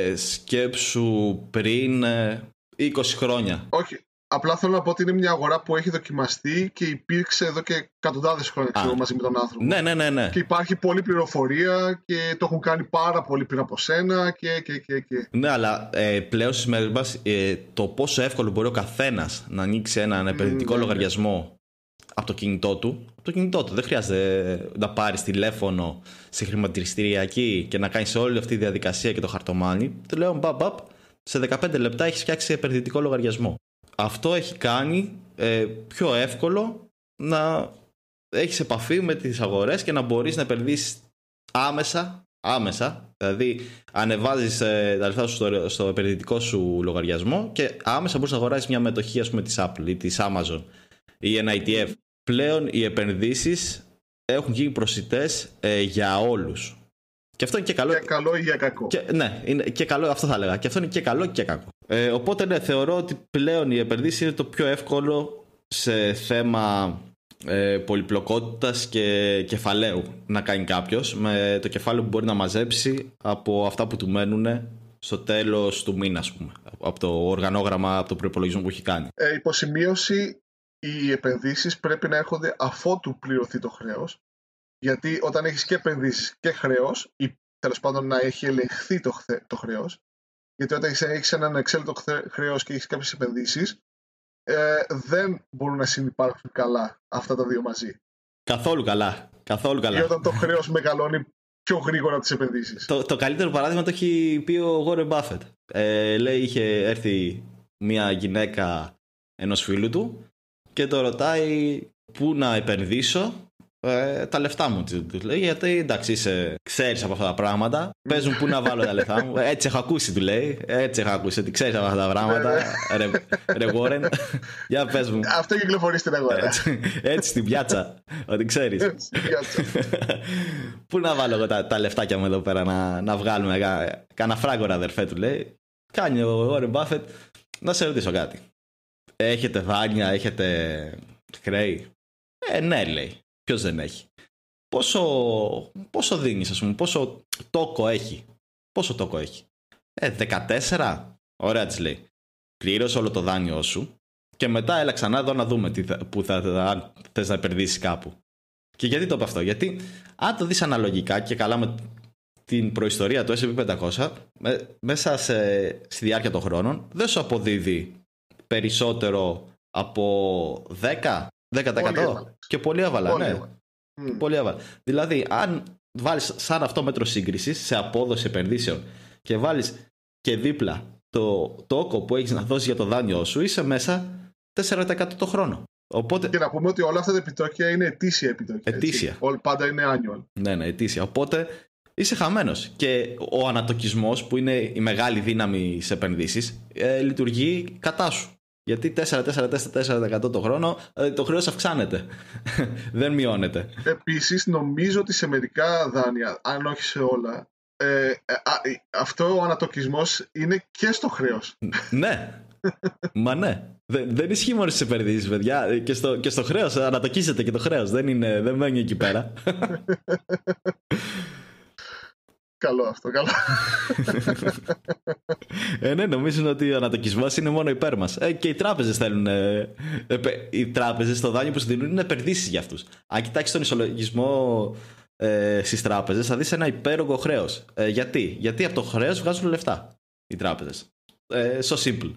[SPEAKER 1] σκέψου πριν 20 χρόνια.
[SPEAKER 2] Όχι. Απλά θέλω να πω ότι είναι μια αγορά που έχει δοκιμαστεί και υπήρξε εδώ και εκατοντάδες χρόνια, ξέρω, μαζί με τον άνθρωπο.
[SPEAKER 1] Ναι.
[SPEAKER 2] Και υπάρχει πολλή πληροφορία και το έχουν κάνει πάρα πολύ πριν από σένα και.
[SPEAKER 1] Ναι, αλλά πλέον στις μέρες μας το πόσο εύκολο μπορεί ο καθένας να ανοίξει έναν επενδυτικό λογαριασμό από το κινητό του. Από το κινητό του. Δεν χρειάζεται να πάρεις τηλέφωνο σε χρηματιστηριακή και να κάνεις όλη αυτή τη διαδικασία και το χαρτομάνι. Το λέω σε 15 λεπτά έχεις φτιάξει επενδυτικό λογαριασμό. Αυτό έχει κάνει πιο εύκολο να έχεις επαφή με τις αγορές και να μπορείς να επενδύσεις άμεσα. Δηλαδή ανεβάζεις τα λεφτά σου στο επενδυτικό σου λογαριασμό και άμεσα μπορείς να αγοράσεις μια μετοχή, ας πούμε, της Apple ή της Amazon ή ένα ETF. Πλέον οι επενδύσεις έχουν γίνει προσιτές για όλους. Και αυτό είναι και καλό.
[SPEAKER 2] Για καλό ή για κακό.
[SPEAKER 1] Ναι, είναι και καλό, αυτό θα έλεγα. Και αυτό είναι και καλό και κακό. Οπότε ναι, θεωρώ ότι πλέον η επενδύση είναι το πιο εύκολο σε θέμα πολυπλοκότητας και κεφαλαίου να κάνει κάποιος, με το κεφάλαιο που μπορεί να μαζέψει από αυτά που του μένουν στο τέλος του μήνα, ας πούμε, από το οργανόγραμμα, από το προϋπολογισμό που έχει κάνει.
[SPEAKER 2] Υποσημείωση, οι επενδύσεις πρέπει να έρχονται αφότου πληρωθεί το χρέος. Γιατί όταν έχεις και επενδύσεις και χρέος, ή τέλος πάντων να έχει ελεγχθεί το χρέος, γιατί όταν έχεις έναν εξέλικτο χρέος και έχεις κάποιες επενδύσεις, δεν μπορούν να συνυπάρχουν καλά αυτά τα δύο μαζί.
[SPEAKER 1] Καθόλου καλά.
[SPEAKER 2] Ή όταν το χρέος μεγαλώνει πιο γρήγορα τις επενδύσεις.
[SPEAKER 1] Το καλύτερο παράδειγμα το έχει πει ο Warren Buffett. Λέει, είχε έρθει μια γυναίκα ενός φίλου του και το ρωτάει πού να επενδύσω τα λεφτά μου, του λέει, γιατί εντάξει, ξέρεις από αυτά τα πράγματα, πες μου πού να βάλω τα λεφτά μου. Έτσι έχω ακούσει, του λέει. Έτσι έχω ακούσει ότι ξέρεις από αυτά τα πράγματα. Ρε Warren, για πες μου.
[SPEAKER 2] Αυτό κυκλοφορεί στην αγορά.
[SPEAKER 1] Έτσι στην πιάτσα, ότι ξέρεις.
[SPEAKER 2] Στην πιάτσα.
[SPEAKER 1] Πού να βάλω εγώ τα λεφτάκια μου εδώ πέρα να βγάλουμε κάνα φράγκορα, αδερφέ, του λέει. Κάνει ο Warren Buffett. Να σε ρωτήσω κάτι. Έχετε δάνεια, έχετε χρέη? Ναι, λέει. Ποιος δεν έχει? Πόσο δίνεις, ας πούμε, πόσο τόκο έχει? 14. Ωραία, της λέει. Πλήρωσε όλο το δάνειό σου και μετά έλα ξανά εδώ να δούμε αν θες να επενδύσεις κάπου. Και γιατί το είπα αυτό? Γιατί αν το δεις αναλογικά και καλά με την προϊστορία του S&P 500, μέσα στη διάρκεια των χρόνων δεν σου αποδίδει περισσότερο από 10% και πολύ άβαλα. Ναι. Πολύ άβαλα. Δηλαδή, αν βάλεις σαν αυτό μέτρο σύγκρισης σε απόδοση επενδύσεων και βάλεις και δίπλα το όκο που έχεις να δώσεις για το δάνειό σου, είσαι μέσα 4% το χρόνο. Οπότε... Και
[SPEAKER 2] να πούμε ότι όλα αυτά τα επιτόκια είναι ετήσια επιτόκια.
[SPEAKER 1] Ετήσια.
[SPEAKER 2] Πάντα είναι annual.
[SPEAKER 1] Ναι, ετήσια. Οπότε είσαι χαμένος. Και ο ανατοκισμός, που είναι η μεγάλη δύναμη σε επενδύσεις, λειτουργεί κατά σου. Γιατί 4% το χρόνο το χρέος αυξάνεται. Δεν μειώνεται.
[SPEAKER 2] Επίσης, νομίζω ότι σε μερικά δάνεια, αν όχι σε όλα, αυτό ο ανατοκισμός είναι και στο χρέος.
[SPEAKER 1] Ναι. Μα ναι. Δεν ισχύει μόνο στις επενδύσεις, παιδιά. Και στο χρέος ανατοκίζεται και το χρέος. Δεν μένει εκεί πέρα.
[SPEAKER 2] Καλό αυτό, καλό.
[SPEAKER 1] Ναι, νομίζουν ότι ο ανατοκισμός είναι μόνο υπέρ μας. Και οι τράπεζες θέλουν. Οι τράπεζες το δάνειο που σου δίνουν είναι επενδύσεις για αυτούς. Αν κοιτάξεις τον ισολογισμό στις τράπεζες, θα δεις ένα υπέρογκο χρέος. Γιατί από το χρέος βγάζουν λεφτά οι τράπεζες. So simple.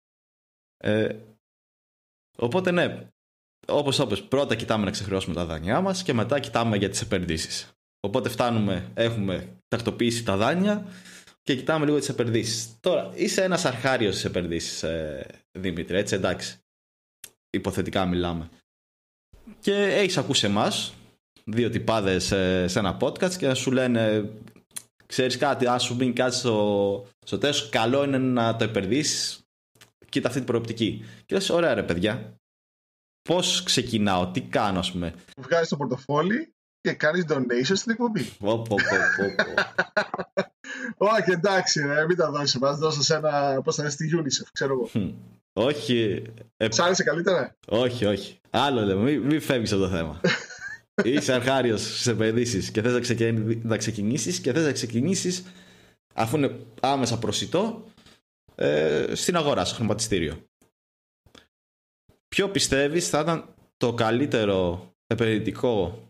[SPEAKER 1] Οπότε ναι, όπως είπες, πρώτα κοιτάμε να ξεχρεώσουμε τα δάνειά μας και μετά κοιτάμε για τις επενδύσεις. Οπότε έχουμε τακτοποιήσει τα δάνεια και κοιτάμε λίγο τις επενδύσεις. Τώρα, είσαι ένας αρχάριος στις επενδύσεις, Δημήτρη, έτσι, εντάξει. Υποθετικά μιλάμε. Και έχεις ακούσει εμάς, 2 τυπάδες σε ένα podcast, και να σου λένε, ξέρεις κάτι, αν σου μπει κάτι στο τέλος, καλό είναι να το επενδύσεις, κοίτα αυτή την προοπτική. Και λες, ωραία ρε παιδιά, πώς ξεκινάω, τι κάνω, ας πούμε.
[SPEAKER 2] Βγάζεις το πορτοφόλι και κάνεις donation στην εκπομπή. Όχι, εντάξει, μην τα δώσεις μας, δώσε σε ένα, πώς θα είναι, στη UNICEF, ξέρω εγώ.
[SPEAKER 1] Όχι.
[SPEAKER 2] Σ' άρεσε καλύτερα?
[SPEAKER 1] Όχι. Άλλο λέμε, μην φεύγεις από το θέμα. Είσαι αρχάριος στις επενδύσεις και θες να ξεκινήσεις, και θες να ξεκινήσεις, αφού είναι άμεσα προσιτό, στην αγορά, στο χρηματιστήριο. Ποιο πιστεύεις θα ήταν το καλύτερο επενδυτικό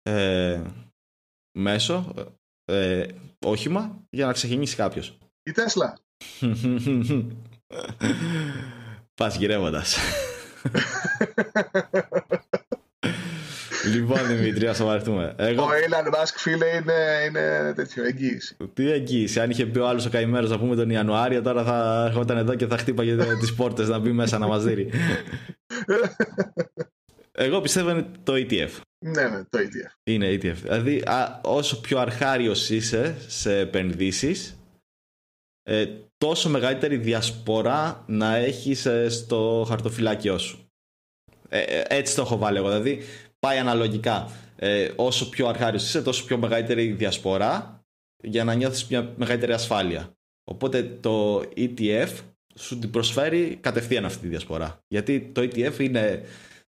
[SPEAKER 1] μέσο, όχημα, για να ξεκινήσει κάποιος?
[SPEAKER 2] Η Τέσλα.
[SPEAKER 1] Πας γυρεύοντας. Λοιπόν, Δημήτρη, ας σοβαρευτούμε.
[SPEAKER 2] Ο Elon Musk, φίλε, είναι τέτοιο, εγγύηση.
[SPEAKER 1] Τι εγγύηση? Αν είχε πει ο άλλος ο καημένος, να πούμε τον Ιανουάριο, τώρα θα έρχονταν εδώ και θα χτύπαγε τις πόρτες να μπει μέσα να μας δείρει. Εγώ πιστεύω είναι το ETF.
[SPEAKER 2] Ναι, το ETF.
[SPEAKER 1] Είναι ETF. Δηλαδή, όσο πιο αρχάριος είσαι σε επενδύσεις, τόσο μεγαλύτερη διασπορά να έχεις στο χαρτοφυλάκιό σου. Έτσι το έχω βάλει εγώ. Δηλαδή, πάει αναλογικά. Όσο πιο αρχάριος είσαι, τόσο πιο μεγαλύτερη διασπορά, για να νιώθεις μια μεγαλύτερη ασφάλεια. Οπότε το ETF σου την προσφέρει κατευθείαν αυτή τη διασπορά. Γιατί το ETF είναι,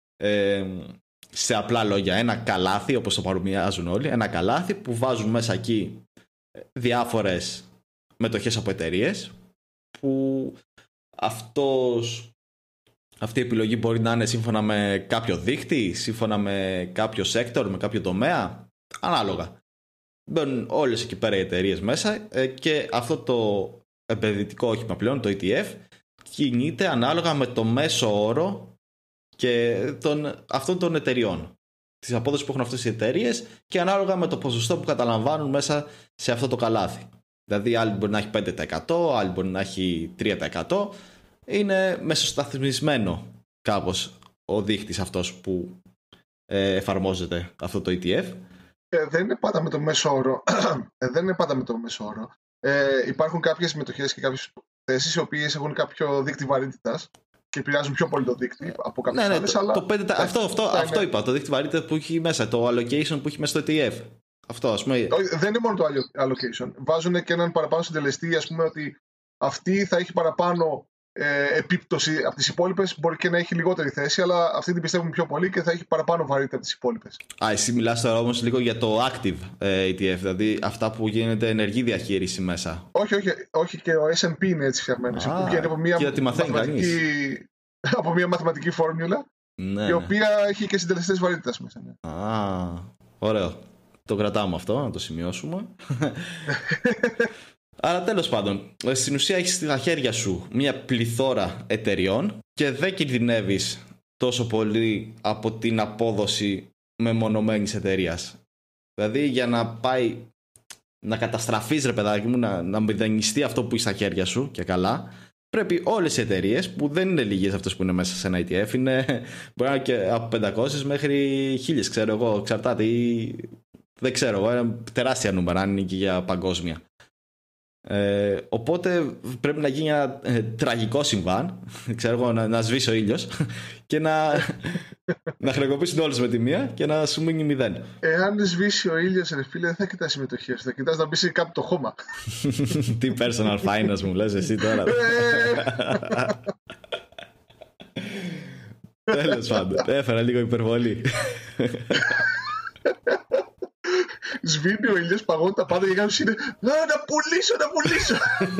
[SPEAKER 1] σε απλά λόγια, ένα καλάθι, όπως το παρομοιάζουν όλοι, ένα καλάθι που βάζουν μέσα εκεί διάφορες μετοχές από εταιρείες, που αυτή η επιλογή μπορεί να είναι σύμφωνα με κάποιο δείκτη, σύμφωνα με κάποιο sector, με κάποιο τομέα, ανάλογα. Μπαίνουν όλες εκεί πέρα οι εταιρείες μέσα, και αυτό το επενδυτικό όχημα πλέον, το ETF, κινείται ανάλογα με το μέσο όρο και αυτών των εταιριών, τις απόδοσεις που έχουν αυτές οι εταιρείες, και ανάλογα με το ποσοστό που καταλαμβάνουν μέσα σε αυτό το καλάθι. Δηλαδή, άλλοι μπορεί να έχει 5%, άλλοι μπορεί να έχει 3%. Είναι μεσοσταθμισμένο κάπως ο δείκτης αυτός που εφαρμόζεται αυτό το ETF.
[SPEAKER 2] Δεν είναι πάντα με το μέσο όρο. Υπάρχουν κάποιες μετοχές και κάποιες θέσεις οι οποίες έχουν κάποιο δείκτη βαρύτητας και επηρεάζουν πιο πολύ το δείκτη από κάποιες άλλες. Αλλά...
[SPEAKER 1] Αυτό είπα, το δείκτη βαρύτητας που έχει μέσα, το allocation που έχει μέσα στο ETF. Αυτό, ας πούμε.
[SPEAKER 2] Δεν είναι μόνο το allocation. Βάζουν και έναν παραπάνω συντελεστή, ας πούμε, ότι αυτή θα έχει παραπάνω επίπτωση από τις υπόλοιπες. Μπορεί και να έχει λιγότερη θέση, αλλά αυτή την πιστεύουν πιο πολύ και θα έχει παραπάνω βαρύτητα από τις υπόλοιπες.
[SPEAKER 1] Εσύ μιλάς τώρα όμως λίγο για το active ETF, δηλαδή αυτά που γίνεται ενεργή διαχείριση μέσα.
[SPEAKER 2] Όχι, και ο S&P είναι έτσι φτιαγμένος. Που βγαίνει από μια μαθηματική φόρμουλα, η οποία έχει και συντελεστές βαρύτητας μέσα. Ναι.
[SPEAKER 1] Ωραίο. Το κρατάμε αυτό, να το σημειώσουμε. Αλλά τέλος πάντων, στην ουσία έχεις στα χέρια σου μια πληθώρα εταιριών και δεν κινδυνεύεις τόσο πολύ από την απόδοση μεμονωμένης εταιρείας. Δηλαδή για να πάει να καταστραφείς, ρε παιδάκι μου, να μηδενιστεί αυτό που είσαι στα χέρια σου και καλά, πρέπει όλες οι εταιρείες, που δεν είναι λίγες αυτές που είναι μέσα σε ένα ETF, μπορεί να είναι και από 500 μέχρι 1000, ξέρω εγώ, εξαρτάται, ή δεν ξέρω εγώ, είναι τεράστια νούμερα αν είναι και για παγκόσμια. Οπότε πρέπει να γίνει ένα τραγικό συμβάν, ξέρω εγώ, να σβήσει ο ήλιος και να χρεοκοπήσουν όλες με τη μία και να σου μείνει 0.
[SPEAKER 2] Εάν σβήσει ο ήλιος, ρε φίλε, δεν θα κοιτάς συμμετοχές, θα κοιτάς να μπει σε κάποιο το χώμα.
[SPEAKER 1] Τι personal finance μου λες εσύ τώρα. Τέλος πάντων, έφερα λίγο υπερβολή.
[SPEAKER 2] Σβήνει ο ήλιος, παγώνει τα πάντα και κάνουν είναι να πουλήσω.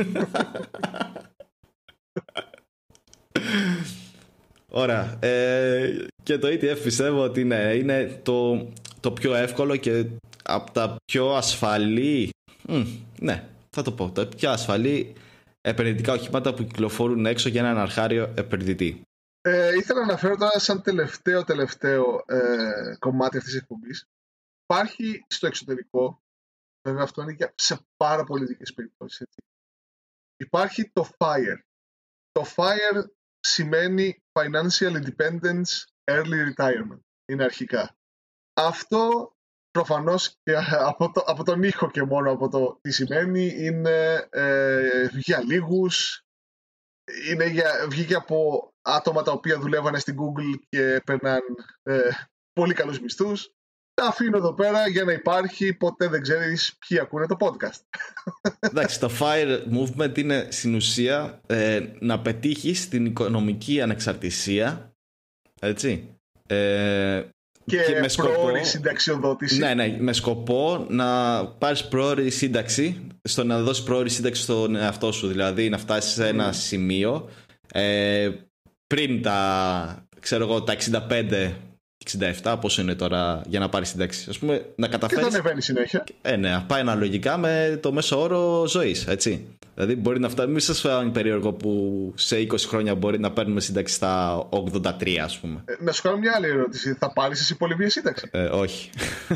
[SPEAKER 1] Ωραία. Και το ETF πιστεύω ότι είναι το πιο εύκολο και από τα πιο ασφαλή, ναι, θα το πω, τα πιο ασφαλή επενδυτικά οχήματα που κυκλοφορούν έξω για έναν αρχάριο επενδυτή.
[SPEAKER 2] Ήθελα να αναφέρω τώρα σαν τελευταίο κομμάτι αυτής της εκπομπής. Υπάρχει στο εξωτερικό, βέβαια αυτό είναι σε πάρα πολιτικές περιπτώσεις, έτσι. Υπάρχει το FIRE. Το FIRE σημαίνει Financial Independence Early Retirement. Είναι αρχικά. Αυτό προφανώς και από τον ήχο και μόνο από το τι σημαίνει είναι για λίγους. Βγήκε από άτομα τα οποία δουλεύανε στην Google και έπαιρναν πολύ καλούς μισθούς. Τα αφήνω εδώ πέρα για να υπάρχει, ποτέ δεν ξέρεις ποιοι ακούνε το podcast.
[SPEAKER 1] Εντάξει, το FIRE movement είναι στην ουσία να πετύχεις την οικονομική ανεξαρτησία, έτσι,
[SPEAKER 2] και με πρόωρη συνταξιοδότηση.
[SPEAKER 1] Ναι, με σκοπό να πάρεις πρόωρη σύνταξη, να δώσεις πρόωρη σύνταξη στον εαυτό σου, δηλαδή να φτάσεις σε ένα σημείο πριν τα 65-67, πόσο είναι τώρα για να πάρει σύνταξη. Ας πούμε, να καταφέρεις.
[SPEAKER 2] Και θα ανεβαίνει συνέχεια.
[SPEAKER 1] Ναι, πάει αναλογικά με το μέσο όρο ζωής, έτσι. Δηλαδή, μπορεί να φτάσει. Μην σας φαίνεται περίεργο που σε 20 χρόνια μπορεί να παίρνουμε σύνταξη στα 83, ας πούμε.
[SPEAKER 2] Να σου κάνω μια άλλη ερώτηση. Θα πάρεις εσύ πολύ βία σύνταξη?
[SPEAKER 1] Όχι.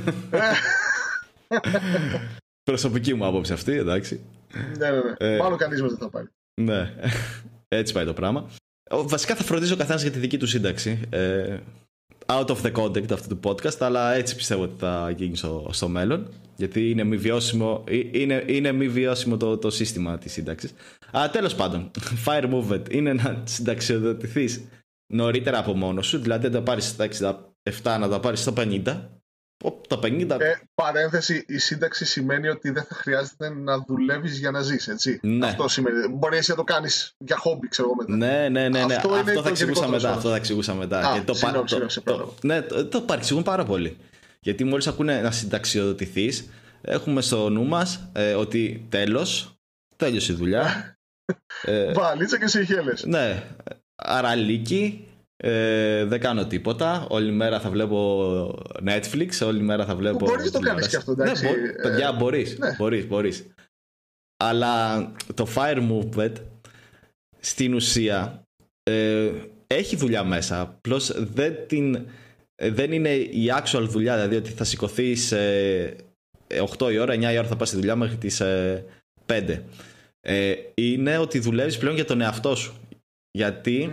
[SPEAKER 1] Προσωπική μου άποψη αυτή, εντάξει.
[SPEAKER 2] Ναι. Μάλλον κανείς μας δεν θα πάρει.
[SPEAKER 1] Ναι, έτσι πάει το πράγμα. Βασικά θα φροντίζω ο καθένας για τη δική του σύνταξη. Out of the context αυτού του podcast, αλλά έτσι πιστεύω ότι θα γίνει στο μέλλον, γιατί είναι μη βιώσιμο το σύστημα της σύνταξης. Αλλά τέλος πάντων, FIRE movement είναι να συνταξιοδοτηθείς νωρίτερα από μόνος σου, δηλαδή να τα πάρεις στα 67, να τα πάρεις στα 50. Τα 50...
[SPEAKER 2] παρένθεση, η σύνταξη σημαίνει ότι δεν θα χρειάζεται να δουλεύεις για να ζεις, έτσι.
[SPEAKER 1] Ναι.
[SPEAKER 2] Αυτό σημαίνει. Μπορεί εσύ να το κάνεις για χόμπι, ξέρω εγώ μετά.
[SPEAKER 1] Ναι. Αυτό θα εξηγούσα μετά. Το παρεξηγούν πάρα πολύ. Γιατί μόλις ακούνε να συνταξιοδοτηθείς, έχουμε στο νου μας ότι τέλος η δουλειά.
[SPEAKER 2] Βαλίτσα και Σεϊχέλες.
[SPEAKER 1] Ναι, αραλίκι. Δεν κάνω τίποτα. Όλη μέρα θα βλέπω Netflix. Όλη μέρα θα βλέπω.
[SPEAKER 2] Μπορείς να το κάνεις και αυτό, εντάξει.
[SPEAKER 1] Ναι, παιδιά, μπορείς. Αλλά το FIRE movement στην ουσία έχει δουλειά μέσα. Απλώς δεν είναι η actual δουλειά. Δηλαδή ότι θα σηκωθείς 8 η ώρα, 9 η ώρα θα πας στη δουλειά μέχρι τις 5. Είναι ότι δουλεύεις πλέον για τον εαυτό σου. Γιατί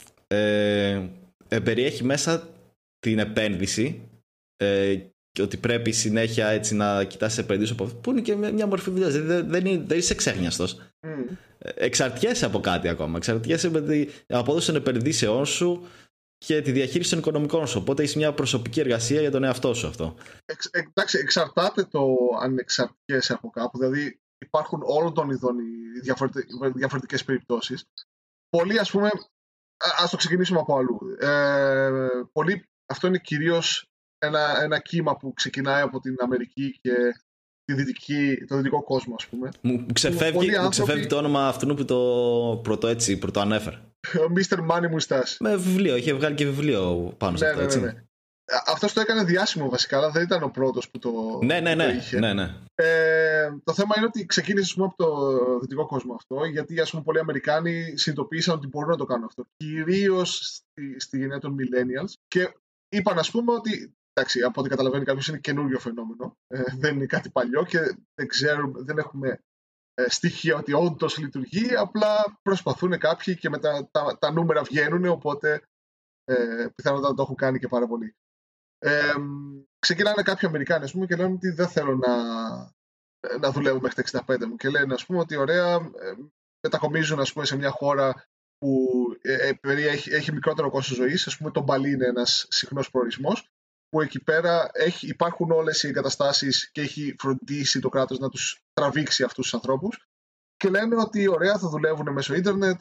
[SPEAKER 1] περιέχει μέσα την επένδυση και ότι πρέπει συνέχεια έτσι να κοιτάς επενδύσεις από αυτό, που είναι και μια μορφή δουλειάς. Δηλαδή δεν είσαι ξέχνιαστος. Εξαρτιέσαι από κάτι ακόμα. Εξαρτιέσαι με την απόδοση των επενδύσεών σου και τη διαχείριση των οικονομικών σου. Οπότε έχεις μια προσωπική εργασία για τον εαυτό σου αυτό.
[SPEAKER 2] Εντάξει, εξαρτάται το αν εξαρτιέσαι από κάπου. Δηλαδή υπάρχουν όλων των ειδών διαφορετικές περιπτώσεις. πολλοί, ας πούμε, ας το ξεκινήσουμε από αλλού. Αυτό είναι κυρίως ένα κύμα που ξεκινάει από την Αμερική και το δυτικό κόσμο, ας πούμε.
[SPEAKER 1] Μου ξεφεύγει το όνομα αυτού που το πρωτοανέφερε.
[SPEAKER 2] Ο Mr. Money Moustache.
[SPEAKER 1] Με βιβλίο, είχε βγάλει και βιβλίο πάνω σε αυτό, έτσι. Ναι.
[SPEAKER 2] Αυτός το έκανε διάσημο βασικά, αλλά δεν ήταν ο πρώτος που το είχε.
[SPEAKER 1] Ναι.
[SPEAKER 2] Το θέμα είναι ότι ξεκίνησε, ας πούμε, από το δυτικό κόσμο αυτό, γιατί, ας πούμε, πολλοί Αμερικάνοι συνειδητοποίησαν ότι μπορούν να το κάνουν αυτό. Κυρίως στη γενιά των millennials. Και είπαν, ας πούμε, ότι εντάξει, από ό,τι καταλαβαίνει κάποιος, είναι καινούριο φαινόμενο. Δεν είναι κάτι παλιό και δεν έχουμε στοιχεία ότι όντως λειτουργεί. Απλά προσπαθούν κάποιοι και μετά τα νούμερα βγαίνουν, οπότε πιθανότατα το έχουν κάνει και πάρα πολύ. Ξεκινάνε κάποιοι Αμερικάνοι, ας πούμε, και λένε ότι δεν θέλω να δουλεύω μέχρι τα 65 μου. Και λένε, ας πούμε, ότι ωραία, μετακομίζουν, ας πούμε, σε μια χώρα που έχει μικρότερο κόστος ζωής. Ας πούμε, το Μπαλί είναι ένας συχνός προορισμός, που εκεί πέρα υπάρχουν όλες οι εγκαταστάσεις και έχει φροντίσει το κράτος να τους τραβήξει αυτούς τους ανθρώπους. Και λένε ότι ωραία, θα δουλεύουν μέσω ίντερνετ,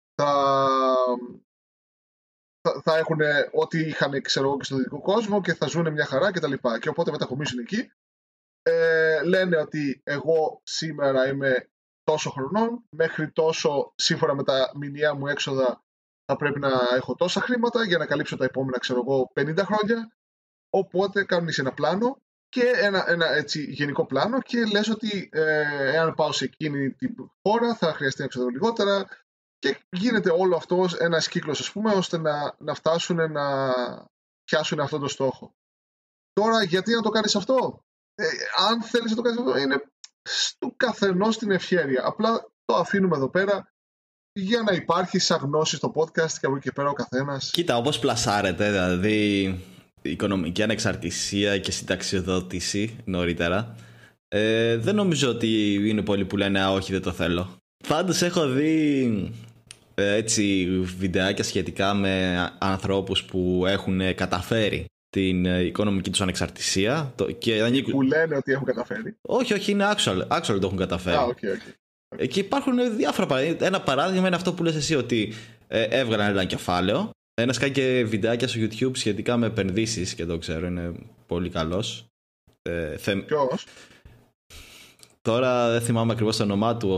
[SPEAKER 2] θα έχουν ό,τι είχαν, ξέρω εγώ, και στο δυτικό κόσμο και θα ζουν μια χαρά κτλ. Και οπότε μετακομίζουν εκεί. Λένε ότι εγώ σήμερα είμαι τόσο χρονών, μέχρι τόσο, σύμφωνα με τα μηνιαία μου έξοδα, θα πρέπει να έχω τόσα χρήματα για να καλύψω τα επόμενα, ξέρω εγώ, 50 χρόνια. Οπότε κάνουν ένα πλάνο και ένα έτσι γενικό πλάνο και λες ότι εάν πάω σε εκείνη την χώρα θα χρειαστεί να ξοδεύω λιγότερα και γίνεται όλο αυτό ένας κύκλος, ας πούμε, ώστε να φτάσουν να πιάσουν αυτόν τον στόχο. Τώρα, γιατί να το κάνεις αυτό? Αν θέλεις να το κάνεις αυτό, είναι στο καθενός την ευχέρεια. Απλά το αφήνουμε εδώ πέρα για να υπάρχει σαν γνώση στο podcast και από εκεί και πέρα ο καθένας.
[SPEAKER 1] Κοίτα, όπως πλασάρεται, δηλαδή οικονομική ανεξαρτησία και συνταξιοδότηση νωρίτερα, δεν νομίζω ότι είναι πολλοί που λένε όχι, δεν το θέλω. Πάντως έχω δει έτσι βιντεάκια σχετικά με ανθρώπους που έχουν καταφέρει την οικονομική τους ανεξαρτησία
[SPEAKER 2] που λένε ότι έχουν καταφέρει.
[SPEAKER 1] Όχι, είναι actual το έχουν καταφέρει.
[SPEAKER 2] Okay.
[SPEAKER 1] Και υπάρχουν διάφορα παραδείγματα. Ένα παράδειγμα είναι αυτό που λες εσύ, ότι έβγαλαν ένα κεφάλαιο. Ένας κάνει και βιντεάκια στο YouTube σχετικά με επενδύσεις και το ξέρω, είναι πολύ καλός.
[SPEAKER 2] Ποιος?
[SPEAKER 1] Τώρα δεν θυμάμαι ακριβώς το όνομά του.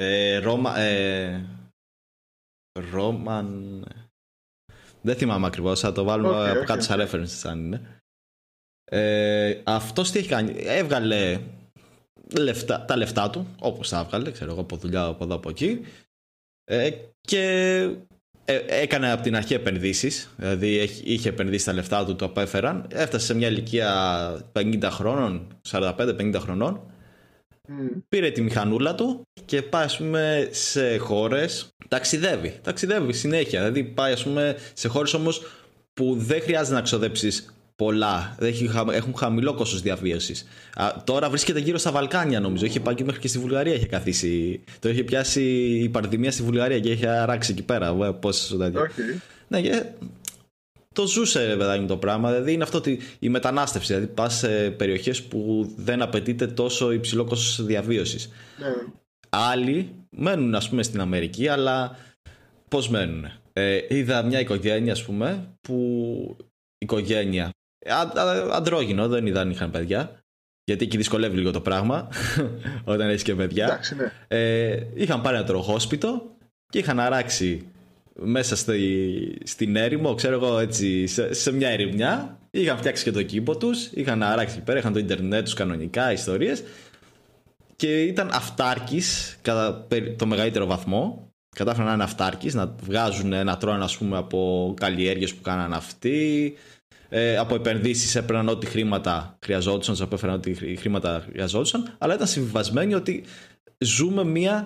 [SPEAKER 1] Ρόμαν. Δεν θυμάμαι ακριβώς, θα το βάλουμε από κάτω σαν references αν είναι. Αυτός τι έχει κάνει? Έβγαλε τα λεφτά του, όπως τα έβγαλε, ξέρω εγώ, από δουλειά από εδώ από εκεί, και έκανε από την αρχή επενδύσεις. Δηλαδή είχε επενδύσει τα λεφτά του, το απέφεραν. Έφτασε σε μια ηλικία 50 χρόνων, 45-50 χρονών. Πήρε τη μηχανούλα του και πάει, ας πούμε, σε χώρες. Ταξιδεύει συνέχεια. Δηλαδή πάει, ας πούμε, σε χώρες όμως που δεν χρειάζεται να ξοδέψεις πολλά. Έχουν χαμηλό κόστος διαβίωσης. Τώρα βρίσκεται γύρω στα Βαλκάνια, νομίζω. Είχε πάει και μέχρι και στη Βουλγαρία. Είχε καθίσει. Το είχε πιάσει η πανδημία στη Βουλγαρία και είχε αράξει εκεί πέρα. Ναι, και το ζούσε, παιδάκι μου, το πράγμα. Δηλαδή είναι αυτό, ότι η μετανάστευση. Δηλαδή πας σε περιοχές που δεν απαιτείται τόσο υψηλό κόστος διαβίωσης. Άλλοι μένουν, ας πούμε, στην Αμερική, αλλά πώς μένουν? Είδα μια οικογένεια, ας πούμε, που οικογένεια αντρόγυνο, δεν είχαν παιδιά, γιατί εκεί δυσκολεύει λίγο το πράγμα όταν έχεις και παιδιά.
[SPEAKER 2] Εντάξει, ναι.
[SPEAKER 1] Είχαν πάρει ένα τροχόσπιτο και είχαν αράξει μέσα στην έρημο, ξέρω εγώ, έτσι, σε μια ερημιά. Είχαν φτιάξει και το κήπο τους, είχαν αράξει εκεί πέρα, είχαν το ίντερνετ τους κανονικά, ιστορίες, και ήταν αυτάρκης κατά το μεγαλύτερο βαθμό. Κατάφεραν να είναι αυτάρκης, να βγάζουν, να τρώνε, ας πούμε, από καλλιέργειες που κάναν αυτοί, από επενδύσεις έπαιρναν ό,τι χρήματα χρειαζόντουσαν, τους απέφεραν ό,τι χρήματα χρειαζόντουσαν, αλλά ήταν συμβιβασμένοι ότι ζούμε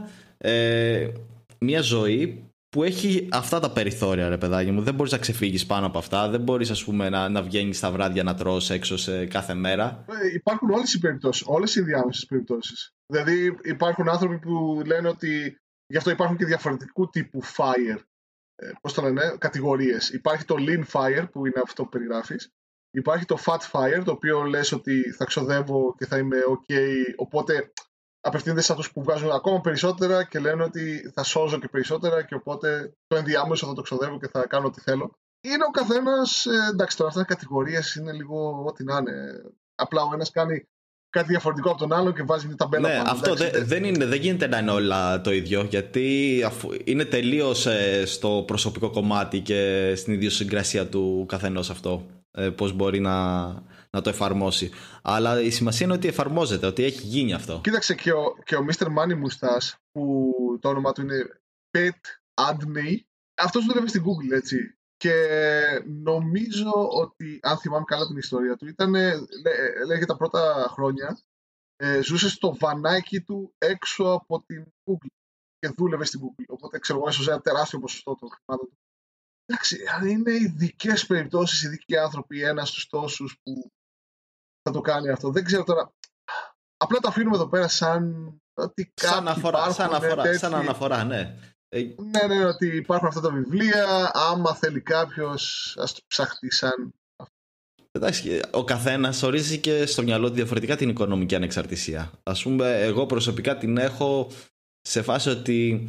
[SPEAKER 1] μια ζωή που έχει αυτά τα περιθώρια, ρε παιδάκι μου. Δεν μπορείς να ξεφύγεις πάνω από αυτά. Δεν μπορείς, ας πούμε, να βγαίνεις τα βράδια να τρως έξω σε κάθε μέρα.
[SPEAKER 2] Υπάρχουν όλες οι περιπτώσεις, όλες οι διάμεσες περιπτώσεις. Δηλαδή υπάρχουν άνθρωποι που λένε ότι γι' αυτό υπάρχουν και διαφορετικού τύπου fire. Πώς το λένε, κατηγορίες. Υπάρχει το lean fire, που είναι αυτό που περιγράφεις. Υπάρχει το fat fire, το οποίο λες ότι θα ξοδεύω και θα είμαι ok, οπότε απευθύνεται σε αυτούς που βγάζουν ακόμα περισσότερα και λένε ότι θα σώζω και περισσότερα και οπότε το ενδιάμεσο θα το ξοδεύω και θα κάνω ό,τι θέλω. Είναι ο καθένας, εντάξει, τώρα αυτές οι κατηγορίες είναι λίγο ό,τι να είναι. Απλά ο ένας κάνει κάτι διαφορετικό από τον άλλο και βάζει μια ταμπέλα πάνω.
[SPEAKER 1] Αυτό δεν γίνεται να είναι όλα το ίδιο, γιατί είναι τελείως στο προσωπικό κομμάτι και στην ιδιοσυγκρασία του καθενός αυτό, πώς μπορεί να το εφαρμόσει. Αλλά η σημασία είναι ότι εφαρμόζεται, ότι έχει γίνει αυτό.
[SPEAKER 2] Κοίταξε, και ο Mr. Money Moustache, που το όνομα του είναι Pet Adney, αυτός δουλεύει στην Google, έτσι. Και νομίζω ότι, αν θυμάμαι καλά την ιστορία του, λέγεται τα πρώτα χρόνια, ζούσε στο βανάκι του έξω από την Google και δούλευε στην Google. Οπότε, ξέρω εγώ, έσωζε ένα τεράστιο ποσοστό των χρημάτων του. Εντάξει, είναι ειδικές περιπτώσεις, ειδικοί άνθρωποι, ένας στους τόσους που θα το κάνει αυτό. Δεν ξέρω τώρα. Απλά το αφήνουμε εδώ πέρα σαν ότι
[SPEAKER 1] σαν αναφορά, ναι.
[SPEAKER 2] Ναι, ότι υπάρχουν αυτά τα βιβλία. Άμα θέλει κάποιος, ας το ψαχτεί σαν.
[SPEAKER 1] Εντάξει, ο καθένας ορίζει και στο μυαλό του διαφορετικά την οικονομική ανεξαρτησία. Ας πούμε, εγώ προσωπικά την έχω σε φάση ότι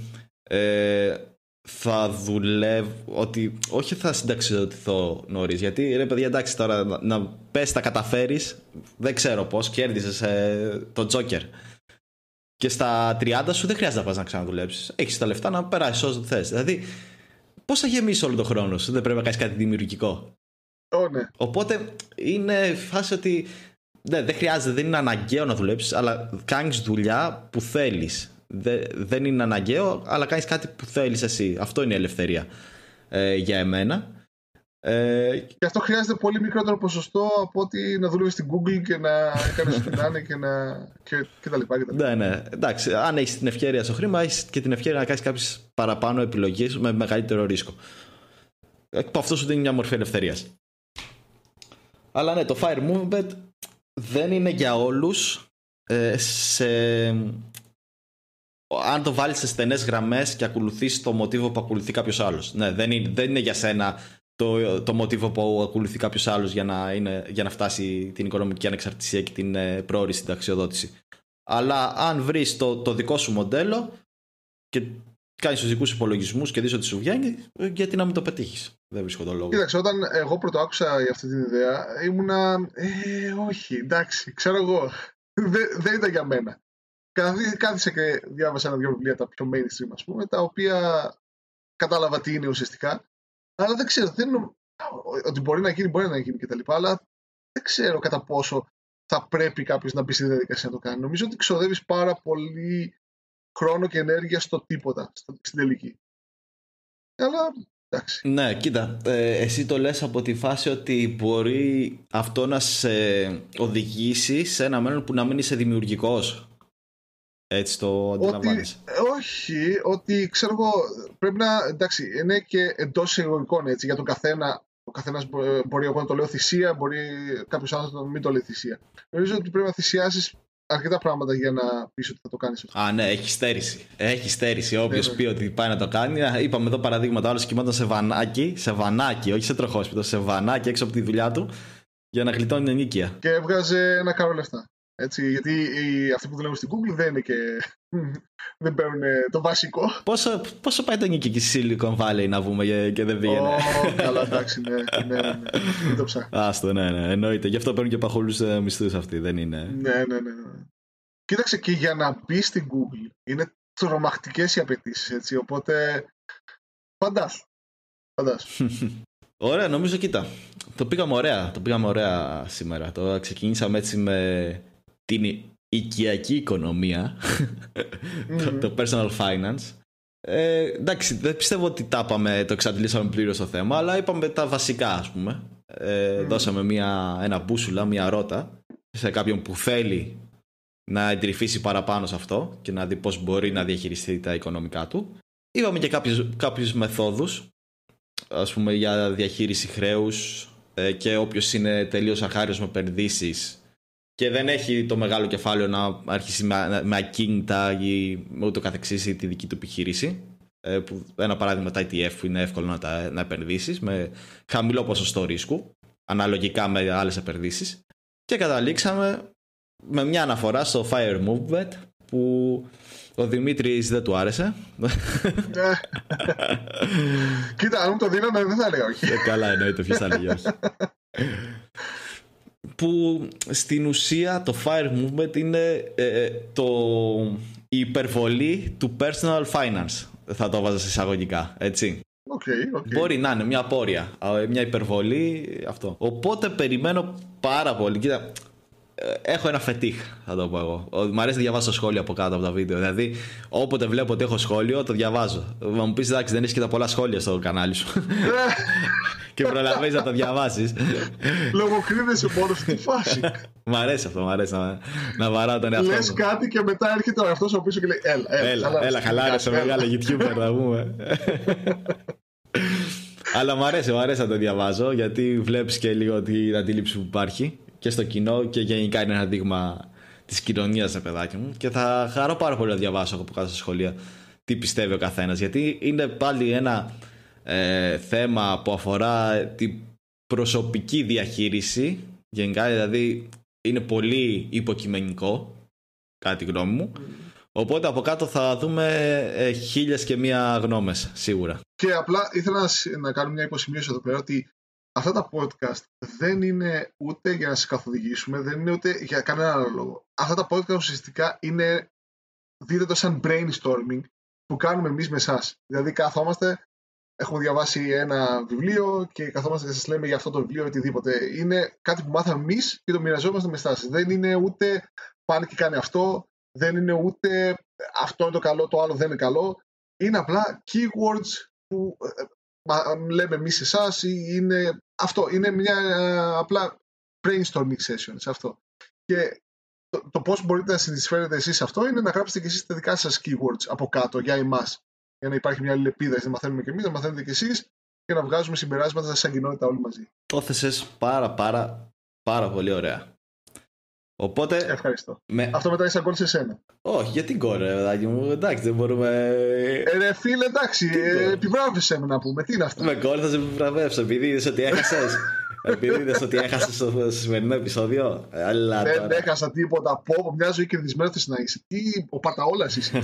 [SPEAKER 1] θα δουλεύω, ότι όχι θα συνταξιδοτηθώ νωρίς, γιατί ρε παιδιά, εντάξει, τώρα να πες τα καταφέρεις, δεν ξέρω πώς, κέρδισες το Τζόκερ και στα 30 σου δεν χρειάζεται να πας να ξαναδουλέψεις, έχεις τα λεφτά να περάσεις όσο θες. Δηλαδή πώς θα γεμίσεις όλο τον χρόνο σου, δεν πρέπει να κάνεις κάτι δημιουργικό.
[SPEAKER 2] Ναι.
[SPEAKER 1] Οπότε είναι φάση ότι δεν χρειάζεται, δεν είναι αναγκαίο να δουλέψεις, αλλά κάνεις δουλειά που θέλεις. Δεν είναι αναγκαίο, αλλά κάνεις κάτι που θέλεις εσύ. Αυτό είναι η ελευθερία για εμένα.
[SPEAKER 2] Και αυτό χρειάζεται πολύ μικρότερο ποσοστό από ότι να δουλεύεις στην Google και να κάνεις ό,τι να είναι και τα λοιπά.
[SPEAKER 1] Ναι. Εντάξει, αν έχεις την ευκαιρία στο χρήμα, έχεις και την ευκαιρία να κάνεις κάποιες παραπάνω επιλογές με μεγαλύτερο ρίσκο. Αυτό σου δίνει μια μορφή ελευθερίας. Αλλά ναι, το Fire Movement δεν είναι για όλους. Αν το βάλεις σε στενές γραμμές και ακολουθείς το μοτίβο που ακολουθεί κάποιος άλλος. Ναι, δεν είναι για σένα το μοτίβο που ακολουθεί κάποιος άλλος για να φτάσει την οικονομική ανεξαρτησία και την πρόωρη συνταξιοδότηση. Αλλά αν βρεις το δικό σου μοντέλο και κάνεις τους δικούς υπολογισμούς και δεις ότι σου βγαίνει, γιατί να μην το πετύχεις? Δεν βρίσκω τον λόγο.
[SPEAKER 2] Κοίταξε, όταν εγώ πρώτο άκουσα για αυτή την ιδέα, ήμουνα όχι, εντάξει, ξέρω εγώ, δεν ήταν για μένα. Κάθισα και διάβασα ένα-δυο βιβλία, τα πιο mainstream, ας πούμε, τα οποία κατάλαβα τι είναι ουσιαστικά. Αλλά δεν ξέρω, ότι μπορεί να γίνει κτλ. Αλλά δεν ξέρω κατά πόσο θα πρέπει κάποιος να μπει στη διαδικασία να το κάνει. Νομίζω ότι ξοδεύεις πάρα πολύ χρόνο και ενέργεια στο τίποτα, στην τελική. Αλλά εντάξει.
[SPEAKER 1] Ναι, κοίτα, εσύ το λες από τη φάση ότι μπορεί αυτό να σε οδηγήσει σε ένα μέλλον που να μην είσαι δημιουργικός. Έτσι το αντιλαμβάνεσαι?
[SPEAKER 2] Όχι, ότι ξέρω εγώ, πρέπει να, εντάξει, είναι και εντός εισαγωγικών, έτσι, για τον καθένα. Ο καθένας μπορεί εγώ να το λέω θυσία, μπορεί κάποιος άλλος να μην το λέει θυσία. Νομίζω ότι πρέπει να θυσιάσεις αρκετά πράγματα για να πεις ότι θα το κάνεις αυτό.
[SPEAKER 1] Ναι, έχει στέρηση. Έχει στέρηση. Όποιος πει ότι πάει να το κάνει. Είπαμε εδώ παραδείγματα. Άλλος κοιμόταν σε βανάκι, όχι σε τροχόσπιτο, σε βανάκι έξω από τη δουλειά του για να γλιτώνει ενίκεια.
[SPEAKER 2] Και έβγαζε ένα κάρο λεφτά. Έτσι, γιατί αυτοί που δουλεύουν στην Google δεν παίρνουν το βασικό.
[SPEAKER 1] Πόσο πάει το ενίκιο εκεί στη Silicon Valley να βούμε και δεν πήγαινε?
[SPEAKER 2] Καλά, εντάξει, ναι. Δεν το ψάχνω.
[SPEAKER 1] Άστο, ναι, εννοείται. Γι' αυτό παίρνουν και παχούλους μισθούς αυτοί, δεν είναι?
[SPEAKER 2] Ναι. Κοίταξε, και για να μπει στην Google είναι τρομακτικές οι απαιτήσεις, έτσι, οπότε φαντάσου.
[SPEAKER 1] Ωραία, νομίζω, κοίτα, το πήγαμε ωραία σήμερα. Το ξεκινήσαμε έτσι με την οικιακή οικονομία, το personal finance. Εντάξει, δεν πιστεύω ότι το εξαντλήσαμε πλήρως το θέμα, αλλά είπαμε τα βασικά, ας πούμε. Δώσαμε ένα μπούσουλα, μια ρότα σε κάποιον που θέλει να εντρυφήσει παραπάνω σε αυτό και να δει πώς μπορεί να διαχειριστεί τα οικονομικά του. Είπαμε και κάποιους μεθόδους, ας πούμε, για διαχείριση χρέους, και όποιος είναι τελείως αχάριος με επενδύσεις και δεν έχει το μεγάλο κεφάλαιο να αρχίσει με ακίνητα ή με ούτω καθεξής ή τη δική του επιχείρηση, που ένα παράδειγμα τα ETF που είναι εύκολο να επενδύσεις με χαμηλό ποσοστό ρίσκου αναλογικά με άλλες επενδύσεις, και καταλήξαμε με μια αναφορά στο Fire Movement που ο Δημήτρης δεν του άρεσε.
[SPEAKER 2] Κοίτα, αν μου το δίνανε δεν θα έλεγα όχι.
[SPEAKER 1] Καλά, εννοείται, ποιος θα έλεγε όχι. Που στην ουσία το fire movement είναι η υπερβολή του personal finance. Θα το βάζα σε εισαγωγικά, έτσι.
[SPEAKER 2] Okay.
[SPEAKER 1] Μπορεί να είναι μια απόρρεια, μια υπερβολή, αυτό. Οπότε περιμένω πάρα πολύ. Κοίτα, έχω ένα φετίχ, θα το πω εγώ. Μ' αρέσει να διαβάσω σχόλια από κάτω από τα βίντεο. Δηλαδή, όποτε βλέπω ότι έχω σχόλιο, το διαβάζω. Μα μου πεις, εντάξει, δεν έχεις και τα πολλά σχόλια στο κανάλι σου. Και προλαβαίνεις να το διαβάσεις.
[SPEAKER 2] Λογοκρίνεσαι μόνος στη φάση.
[SPEAKER 1] Μ' αρέσει αυτό, να βαράω τον εαυτό μου.
[SPEAKER 2] Λες κάτι και μετά έρχεται ο εαυτός ο πίσω και λέει
[SPEAKER 1] έλα, χαλάρωσε, μεγάλο YouTuber να πούμε. Αλλά μ' αρέσει να το διαβάζω, γιατί βλέπεις και λίγο την αντίληψη που υπάρχει και στο κοινό και γενικά είναι ένα δείγμα της κοινωνίας, παιδάκι μου. Και θα χαρώ πάρα πολύ να διαβάσω από κάτω στα σχολεία τι πιστεύει ο καθένας, γιατί είναι πάλι ένα θέμα που αφορά την προσωπική διαχείριση γενικά, δηλαδή είναι πολύ υποκειμενικό κατά τη γνώμη μου. Οπότε από κάτω θα δούμε 1001 γνώμες σίγουρα.
[SPEAKER 2] Και απλά ήθελα να κάνω μια υποσημείωση εδώ πέρα ότι αυτά τα podcast δεν είναι ούτε για να σας καθοδηγήσουμε, δεν είναι ούτε για κανένα άλλο λόγο. Αυτά τα podcast ουσιαστικά είναι, δείτε το σαν brainstorming που κάνουμε εμείς με εσάς. Δηλαδή καθόμαστε, έχουμε διαβάσει ένα βιβλίο και καθόμαστε και σας λέμε για αυτό το βιβλίο οτιδήποτε. Είναι κάτι που μάθαμε εμείς και το μοιραζόμαστε με εσάς. Δεν είναι ούτε πάνε και κάνει αυτό, δεν είναι ούτε αυτό είναι το καλό, το άλλο δεν είναι καλό. Είναι απλά keywords που λέμε εμείς εσάς, είναι αυτό, είναι μια απλά brainstorming session σε αυτό. Και το πώς μπορείτε να συνεισφέρετε εσείς σε αυτό είναι να γράψετε και εσείς τα δικά σας keywords από κάτω για εμάς. Για να υπάρχει μια αλληλεπίδραση, να μαθαίνουμε και εμείς, να μαθαίνετε και εσείς και να βγάζουμε συμπεράσματα σαν κοινότητα όλοι μαζί.
[SPEAKER 1] Το θέσες πάρα πολύ ωραία. Οπότε.
[SPEAKER 2] Ευχαριστώ. Αυτό μετά είσαι γκολ σε σένα.
[SPEAKER 1] Όχι, γιατί γκολ, ρε παιδάκι μου, εντάξει, δεν μπορούμε.
[SPEAKER 2] Ρε φίλε, εντάξει, επιβράβευσέ με να πούμε, τι είναι αυτό.
[SPEAKER 1] Με γκολ θα σε επιβραβεύσω, επειδή είδες ότι έχασες. Επειδή είδες ότι έχασες στο σημερινό επεισόδιο.
[SPEAKER 2] Δεν έχασα τίποτα. Πω, μια ζωή κερδισμένο θες να είσαι. Τι, ο παταόλας είσαι.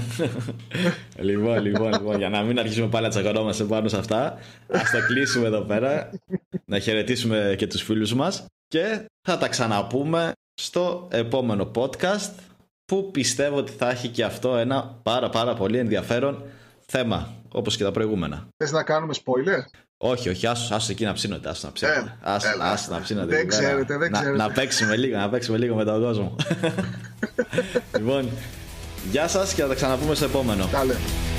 [SPEAKER 1] Λοιπόν, για να μην αρχίσουμε πάλι να τσακωνόμαστε πάνω σε αυτά, ας το κλείσουμε εδώ πέρα. Να χαιρετήσουμε και τους φίλους μας. Και θα τα ξαναπούμε στο επόμενο podcast, που πιστεύω ότι θα έχει και αυτό ένα πάρα πολύ ενδιαφέρον θέμα, όπως και τα προηγούμενα.
[SPEAKER 2] Θες να κάνουμε spoiler?
[SPEAKER 1] Όχι, άσου εκεί να ψήνονται. Άσου να ψήνονται.
[SPEAKER 2] Δεν ξέρετε.
[SPEAKER 1] Να παίξουμε λίγο με τον κόσμο. Λοιπόν, γεια σας και θα τα ξαναπούμε στο επόμενο.
[SPEAKER 2] Καλέ.